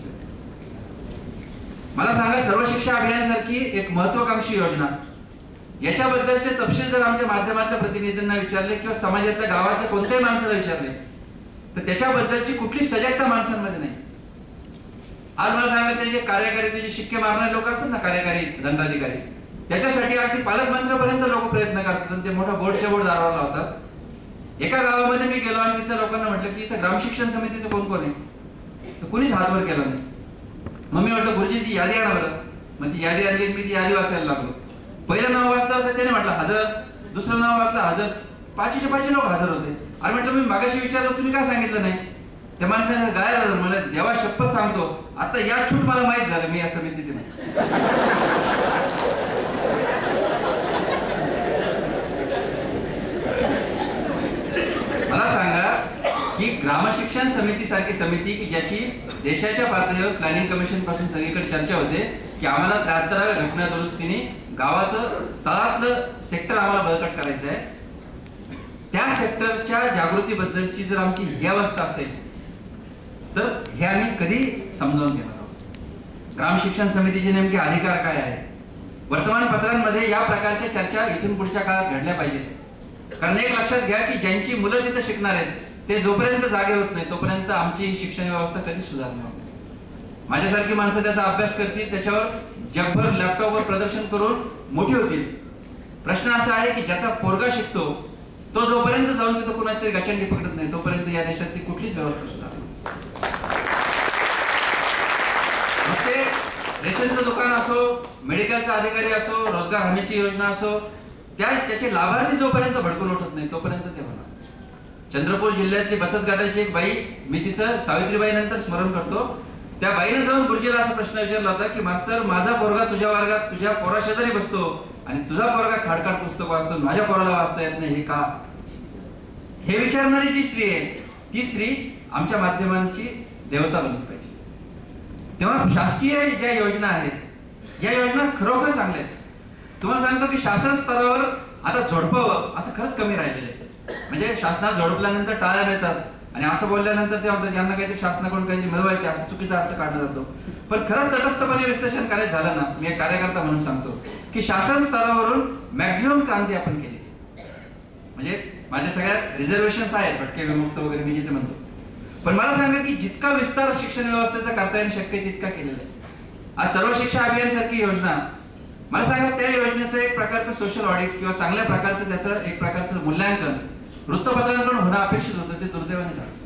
मला सांगा, सर्व शिक्षा अभियानासारखी एक महत्वाकांक्षी योजना याच्याबद्दलचे तपशील जर आमच्या माध्यमातल्या प्रतिनिधींना विचारले किंवा समाजातल्या गावातल्या कोणत्याही माणसाला विचारले तर त्याच्याबद्दलची कुठली सजगता माणसांमध्ये नाही. आज मला सांगा, ते जे कार्यकारी ते जे शिक्के मारणारे लोक असतात ना, कार्यकारी दंडाधिकारी, त्याच्यासाठी अगदी पालकमंत्र्यापर्यंत लोक प्रयत्न करतात आणि ते मोठा बोर्डच्या बोर्ड दारावर लावतात. एका गावामध्ये मी गेलो आणि तिथल्या लोकांना म्हटलं की इथं ग्रामशिक्षण समितीचं कोण कोण आहे, तर कुणीच हातवर केला नाही. मग मी म्हटलं गुरुजी ती यादी आणा बरं. मग ती यादी आणली, मी ती यादी वाचायला लागलो. पहिलं नाव वाचलं होतं त्याने म्हटलं हजर, दुसरं नाव वाचलं हजर, पाचशे पाचशे लोक हजर होते. आणि म्हटलं मी मागाशी विचारलं तुम्ही काय सांगितलं नाही. त्या माणसाने गाय झालं, मला देवा शपथ सांगतो आता या छूट मला माहित झालं मी या समितीचे. मला सांगा की ग्रामशिक्षण समिती सारखी समिती की ज्याची देशाच्या पातळीवर प्लॅनिंग कमिशन पासून सगळीकडे चर्चा होते की आम्हाला त्र्याहत्तराव्या घटना दुरुस्तीने गावाचं तळातलं सेक्टर आम्हाला बळकट करायचं आहे, त्या सेक्टरच्या जागृतीबद्दलची जर आमची ही अवस्था असेल तर हे आम्ही कधी समजावून घेणार आहोत. ग्रामशिक्षण समितीचे नेमके अधिकार काय आहेत, वर्तमानपत्रांमध्ये या प्रकारच्या चर्चा इथून पुढच्या काळात घडल्या पाहिजेत. कारण एक लक्षात घ्या की ज्यांची मुलं तिथे शिकणार आहेत ते जोपर्यंत जागे होत नाही तोपर्यंत आमची शिक्षण व्यवस्था कधी सुधारणार नाही. माझ्यासारखी माणसं त्याचा अभ्यास करतील, त्याच्यावर जगभर लॅपटॉपवर प्रदर्शन करून मोठी होतील. प्रश्न असा आहे की ज्याचा पोरगा शिकतो तो जोपर्यंत जाऊन तिथं कुणाच तरी गचंडी पकडत नाही तोपर्यंत या देशातली कुठलीच व्यवस्था सुधारणार. मग ते रेशनचं दुकान असो, मेडिकलचा अधिकारी असो, रोजगार हमीची योजना असो, त्या त्याचे लाभार्थी जोपर्यंत भडकून उठत नाही तोपर्यंत ते होणार. चंद्रपूर जिल्ह्यातली बचत गटाची एक बाई, मी तिचं सावित्रीबाई नंतर स्मरण करतो, त्या बाईने जाऊन गुरुजीला असा प्रश्न विचारला होता की मास्तर माझा पोरगा तुझ्या वर्गात तुझ्या पोरा शेजारी बसतो आणि तुझा पोरगा खाडखाड पुस्तक वाचतो, माझ्या पोराला वाचता येत नाही, हे का? हे विचारणारी जी स्त्री आहे ती स्त्री आमच्या माध्यमांची देवता बनली पाहिजे. तेव्हा शासकीय ज्या योजना आहेत या योजना खरोखर चांगल्या आहेत. तुम्हाला सांगतो की शासन स्तरावर आता झोडपावं असं खरंच कमी राहिलेलं आहे. म्हणजे शासनात झोडपल्यानंतर टाळ्या मिळतात आणि असं बोलल्यानंतर ते म्हणतात यांना काहीतरी शासनाकडून काहीतरी मिळवायचे असं चुकीचा अर्थ काढला जातो. पण खरंच तटस्थपणे विश्लेषण करायचं झालं ना, मी एक कार्यकर्ता म्हणून सांगतो की शासन स्तरावरून मॅक्झिमम क्रांती आपण केली. म्हणजे माझ्या सगळ्यात रिझर्वेशन्स आहेत, भटके विमुक्त वगैरे मी जिथे म्हणतो, पण मला सांगा की जितका विस्तार शिक्षण व्यवस्थेचा करता येणं शक्य तितका केलेला आहे. आज सर्व शिक्षा अभियान सारखी योजना, मला सांगा त्या योजनेचं एक प्रकारचं सोशल ऑडिट किंवा चांगल्या प्रकारचं त्याचं एक प्रकारचं मूल्यांकन वृत्तपत्रांकडून होणं अपेक्षित होतं, ते दुर्दैवाने झालं.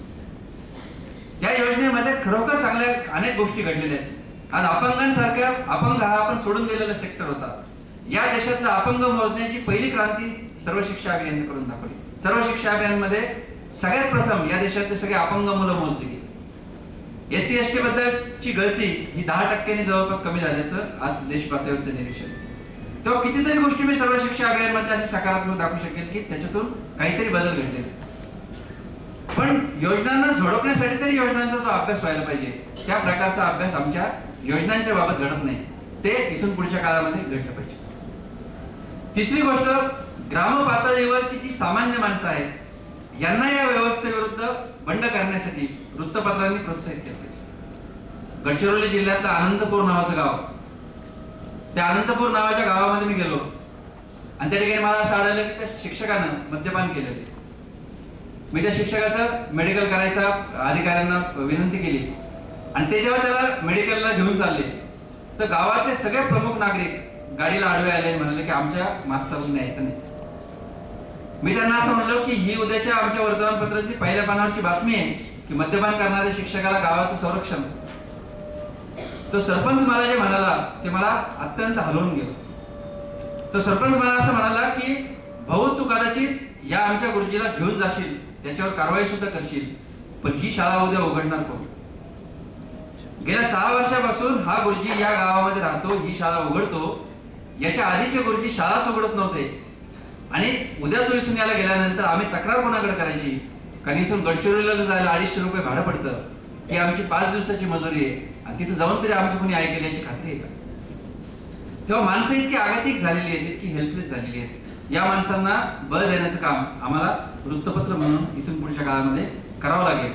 या योजनेमध्ये खरोखर चांगल्या अनेक गोष्टी घडलेल्या आहेत. आज अपंगांसारख्या, अपंग हा आपण सोडून दिलेला सेक्टर होता. या देशातला अपंग मोजण्याची पहिली क्रांती सर्व शिक्षा अभियान करून दाखवली. सर्व शिक्षा अभियान मध्ये सगळ्यात प्रथम या देशातले सगळे अपंग मुलं मोजली गेली. एससी एसटी बद्दलची गळती ही दहा टक्क्यांनी जवळपास कमी झाल्याचं आज देश पातळीवरचं निरीक्षण. तेव्हा कितीतरी गोष्टी मी सर्व शिक्षा अभियान मध्ये अशी सकारात्मक दाखवू शकेल की त्याच्यातून काहीतरी बदल घडले. पण योजनांना झोडपण्यासाठी तरी योजनांचा जो अभ्यास व्हायला पाहिजे त्या प्रकारचा अभ्यास आमच्या योजनांच्या बाबत घडत नाही, ते इथून पुढच्या काळामध्ये घडलं पाहिजे. तिसरी गोष्ट, ग्राम पातळीवरची जी सामान्य माणसं आहेत यांना या व्यवस्थेविरुद्ध बंड करण्यासाठी वृत्तपत्रांनी प्रोत्साहित केलं पाहिजे. गडचिरोली जिल्ह्यातलं आनंदपूर नावाचं गाव, त्या आनंदपूर नावाच्या गावामध्ये मी गेलो आणि त्या ठिकाणी मला असं आढळलं की त्या शिक्षकानं मद्यपान केलेलं. मी त्या शिक्षकाचं मेडिकल करायचा अधिकाऱ्यांना विनंती केली आणि ते जेव्हा त्याला मेडिकलला घेऊन चालले तर गावातले सगळे प्रमुख नागरिक गाडीला आडवे आले, म्हणाले की आमच्या मास्तरांना न्यायचं नाही. मी त्यांना असं म्हणलो की ही उद्याच्या आमच्या वर्तमानपत्राची पहिल्या पानावरची बातमी आहे की मद्यपान करणाऱ्या शिक्षकाला गावाचं संरक्षण. तो सरपंच मला जे म्हणाला ते मला अत्यंत हलवून गेलं. तो सरपंच मला असं म्हणाला की भाऊ तू कदाचित या आमच्या गुरुजीला घेऊन जाशील, त्याच्यावर कारवाई सुद्धा करशील, पण ही शाळा उद्या उघडणार कोण? गेल्या सहा वर्षापासून हा गुरुजी या गावामध्ये राहतो, ही शाळा उघडतो. याच्या आधीचे गुरुजी शाळाच उघडत नव्हते आणि उद्या तो इथून याला गेल्यानंतर आम्ही तक्रार कोणाकडे करायची? कारण इथून गडचिरोलीला जायला अडीचशे रुपये भाडं पडतं, ही आमची पाच दिवसाची मजुरी आहे आणि तिथे जाऊन तरी आमची कोणी ऐकेल याची खात्री आहे का? तेव्हा माणसं इतकी आघातिक झालेली आहेत, इतकी हेल्पलेस झालेली आहेत. या माणसांना बळ देण्याचं काम आम्हाला वृत्तपत्र म्हणून इथून पुढच्या काळामध्ये करावं लागेल.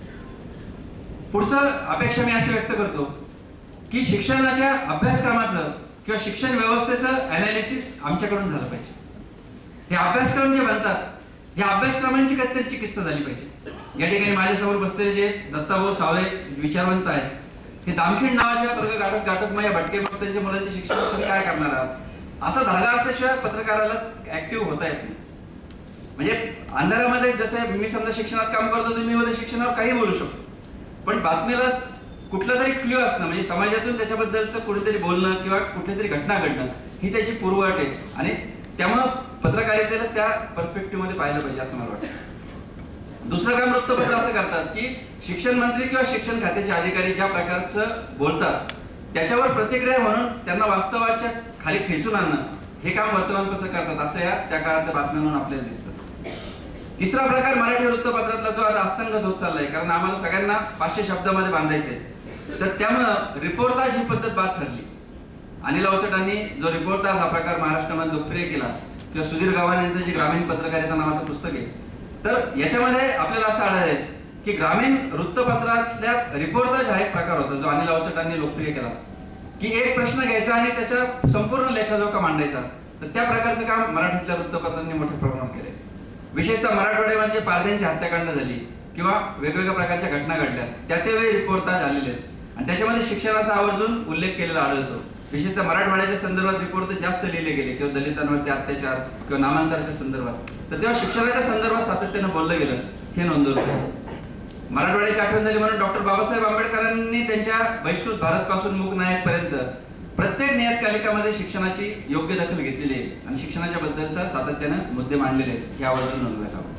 पुढचं अपेक्षा मी अशी व्यक्त करतो की शिक्षणाच्या अभ्यासक्रमाचं किंवा शिक्षण व्यवस्थेचं अनालिसिस आमच्याकडून झालं पाहिजे. हे अभ्यासक्रम जे बनतात या अभ्यासक्रमांची काहीतरी चिकित्सा झाली पाहिजे. या ठिकाणी माझ्यासमोर बसलेले जे दत्ताभाऊ सावळे विचारवंत आहेत, हे दामखिंड नावाच्या वर्ग गाठत गाठत मग या भटके भक्तांच्या मुलांचे शिक्षण तुम्ही काय करणार आहात असा धागा असल्याशिवाय पत्रकाराला ऍक्टिव्ह होता येत नाही. म्हणजे अंधारामध्ये जसं मी समजा शिक्षणात काम करतो तर मी उद्या शिक्षणावर काही बोलू शकतो, पण बातमीला कुठला तरी क्ल्यू असणं म्हणजे समाजातून त्याच्याबद्दलचं कुठेतरी बोलणं किंवा कुठली तरी घटना घडणं ही त्याची पूर्वअट आहे. आणि त्यामुळं पत्रकारितेला त्या पर्स्पेक्टिव्ह मध्ये पाहिलं पाहिजे असं मला वाटतं. दुसरं काम वृत्तपत्र असं करतात की शिक्षण मंत्री किंवा शिक्षण खात्याचे अधिकारी ज्या प्रकारचं बोलतात त्याच्यावर प्रतिक्रिया म्हणून त्यांना वास्तवाच्या खाली खेचून आणणं हे काम वर्तमानपत्र करतात असं या त्या काळातल्या बातम्यांवरून आपल्याला दिसतं. तिसरा प्रकार मराठी वृत्तपत्रातला जो आता अस्तंगत होत चाललाय, कारण आम्हाला सगळ्यांना पाचशे शब्दामध्ये बांधायचंय, तर त्यामुळं रिपोर्टाज ही पद्धत बाद ठरली. अनिल अवचटांनी जो रिपोर्टाज हा प्रकार महाराष्ट्रामध्ये लोकप्रिय केला किंवा सुधीर गव्हाण यांचं जे ग्रामीण पत्रकारिता नावाचं पुस्तक आहे, तर याच्यामध्ये आपल्याला असं आढळेल की ग्रामीण वृत्तपत्रातल्या रिपोर्टाज हा एक प्रकार होता जो अनिल अवचटांनी लोकप्रिय केला, की एक प्रश्न घ्यायचा आणि त्याच्या संपूर्ण लेखाजोखा मांडायचा. तर त्या प्रकारचं काम मराठीतल्या वृत्तपत्रांनी मोठ्या प्रमाणात केलंय. विशेषतः मराठवाड्यामध्ये पारध्यांची हत्याकांड झाली किंवा वेगवेगळ्या प्रकारच्या घटना घडल्या त्या त्यावेळी रिपोर्टाज आलेले आहेत आणि त्याच्यामध्ये शिक्षणाचा आवर्जून उल्लेख केलेला आढळतो. विशेषतः मराठवाड्याच्या संदर्भात रिपोर्ट जास्त लिहिले गेले किंवा दलितांवरती अत्याचार किंवा नामांतराच्या संदर्भात, तर तेव्हा शिक्षणाच्या संदर्भात सातत्यानं बोललं गेलं हे नोंदवलं. मराठवाड्याची आठवण झाली म्हणून डॉक्टर बाबासाहेब आंबेडकरांनी त्यांच्या बहिष्कृत भारत पासून मूक नायक पर्यंत प्रत्येक नियतकालिकामध्ये शिक्षणाची योग्य दखल घेतलेली आहे आणि शिक्षणाच्या बद्दलचा सातत्यानं मुद्दे मांडलेले आहेत हे आवर्जून नोंदवायला हवं.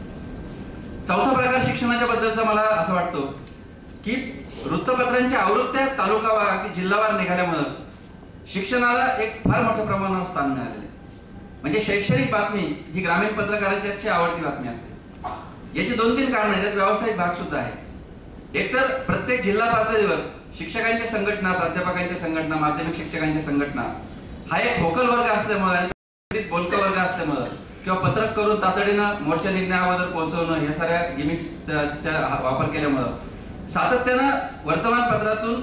चौथा प्रकार शिक्षणाच्या बद्दलचा मला असं वाटतो की वृत्तपत्रांच्या आवृत्त्या तालुकावार की जिल्हावार निघाल्यामुळं शिक्षणाला एक फार मोठ्या प्रमाणावर स्थान मिळालेले. म्हणजे शैक्षणिक बातमी ही ग्रामीण पत्रकाराची अतिशय आवडती बातमी असते. याची दोन तीन कारण आहेत, व्यावसायिक भाग सुद्धा आहे. एकतर प्रत्येक जिल्हा पातळीवर शिक्षकांच्या संघटना, प्राध्यापकांच्या संघटना, माध्यमिक शिक्षकांच्या संघटना हा एक फोकल वर्ग असल्यामुळे, बोलका वर्ग असल्यामुळे किंवा पत्रक करून तातडीनं मोर्चा निघण्या अगोदर पोहोचवणं या साऱ्या गिमिक्सचा वापर केल्यामुळं सातत्यानं वर्तमानपत्रातून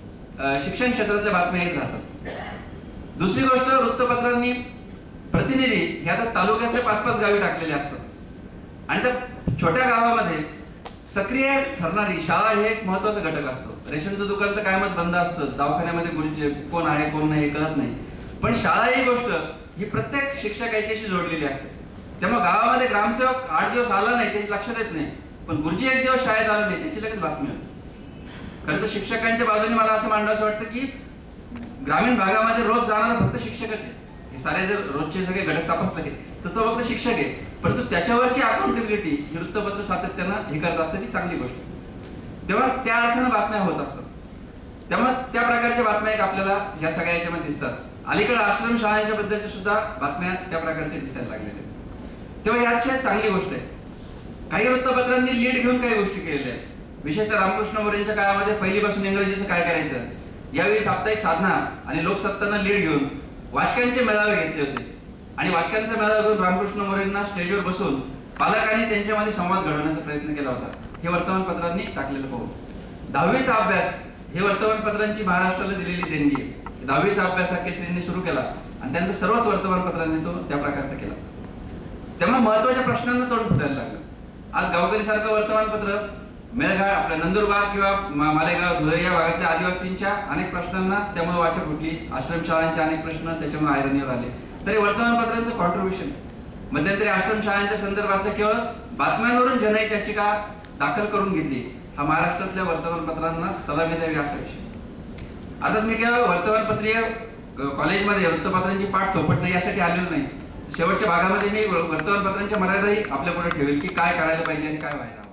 शिक्षण क्षेत्रातल्या बातम्या येत राहतात. दुसरी गोष्ट, वृत्तपत्रांनी प्रतिनिधी हे आता तालुक्यातले पाच पाच गावी टाकलेले असतात आणि त्या छोट्या गावामध्ये सक्रिय ठरणारी शाळा हे एक महत्वाचा घटक असतो. रेशनचं दुकानचं कायमच बंद असतं, दवाखान्यामध्ये गुरुजी कोण आहे कोण नाही हे कळत नाही, पण शाळा ही गोष्ट ही प्रत्येक शिक्षकांच्याशी जोडलेली असते. त्यामुळे गावामध्ये ग्रामसेवक आठ दिवस आला नाही त्याची लक्षात येत नाही, पण गुरुजी एक दिवस शाळेत आला नाही त्याची लगेच बातमी होती. खरं तर शिक्षकांच्या बाजूने मला असं मांडावं असं वाटतं की ग्रामीण भागामध्ये रोज जाणारा फक्त शिक्षकच आहे. हे सारे जर रोजचे सगळे घटक तपासले तर तो फक्त शिक्षक आहे, परंतु त्याच्यावरची अकाउंटेबिलिटी ही वृत्तपत्र सातत्यानं हे करत असतं ती चांगली गोष्ट. तेव्हा त्या अर्थानं बातम्या होत असतात. त्यामुळे त्या प्रकारच्या बातम्या एक आपल्याला या सगळ्या याच्यामध्ये दिसतात. अलीकडे आश्रम शाळांच्या बद्दलच्या सुद्धा बातम्या त्या प्रकारच्या दिसायला लागलेल्या आहेत. तेव्हा ही अतिशय चांगली गोष्ट आहे. काही वृत्तपत्रांनी लीड घेऊन काही गोष्टी केलेल्या आहेत. विशेषतः रामकृष्ण मोरेंच्या काळामध्ये पहिलीपासून इंग्रजीचं काय करायचं यावेळी साप्ताहिक साधना आणि लोकसत्तांना लीड घेऊन वाचकांचे मेळावे घेतले होते आणि वाचकांचा मेळावा घेऊन रामकृष्ण मोरेंना स्टेजवर बसून पालकांनी त्यांच्यामध्ये संवाद घडवण्याचा प्रयत्न केला होता. हे वर्तमानपत्रांनी टाकलेलं पाहू. दहावीचा अभ्यास हे वर्तमानपत्रांची महाराष्ट्राला दिलेली देणगी आहे. दहावीचा अभ्यास हा केसरींनी सुरू केला आणि त्यानंतर सर्वच वर्तमानपत्रांनी तो त्या प्रकारचा केला. त्यामुळे महत्वाच्या प्रश्नांना तोंड फुटायला लागलं. आज गावकरी सारखं वर्तमानपत्र मेळघाट आपल्या नंदुरबार किंवा मालेगाव धुळे या भागातल्या आदिवासींच्या अनेक प्रश्नांना त्यामुळे वाचा फुटली. आश्रमशाळांचे अनेक प्रश्न त्याच्यामुळे आयरणीवर आले. तरी वर्तमानपत्रांचं कॉन्ट्रीब्युशन मध्यंतरी आश्रमशाळांच्या संदर्भातल्या केवळ बातम्यांवरून जनहित याचिका दाखल करून घेतली. हा महाराष्ट्रातल्या वर्तमानपत्रांना सलामी द्यावी असा विषय. आता मी केवळ वर्तमानपत्रीय कॉलेजमध्ये वृत्तपत्रांची पाठ थोपटणं यासाठी आलेलो नाही. शेवटच्या भागामध्ये मी वर्तमानपत्रांच्या मर्यादाही आपल्या पुढे ठेवेल की काय करायला पाहिजे आणि काय व्हायला.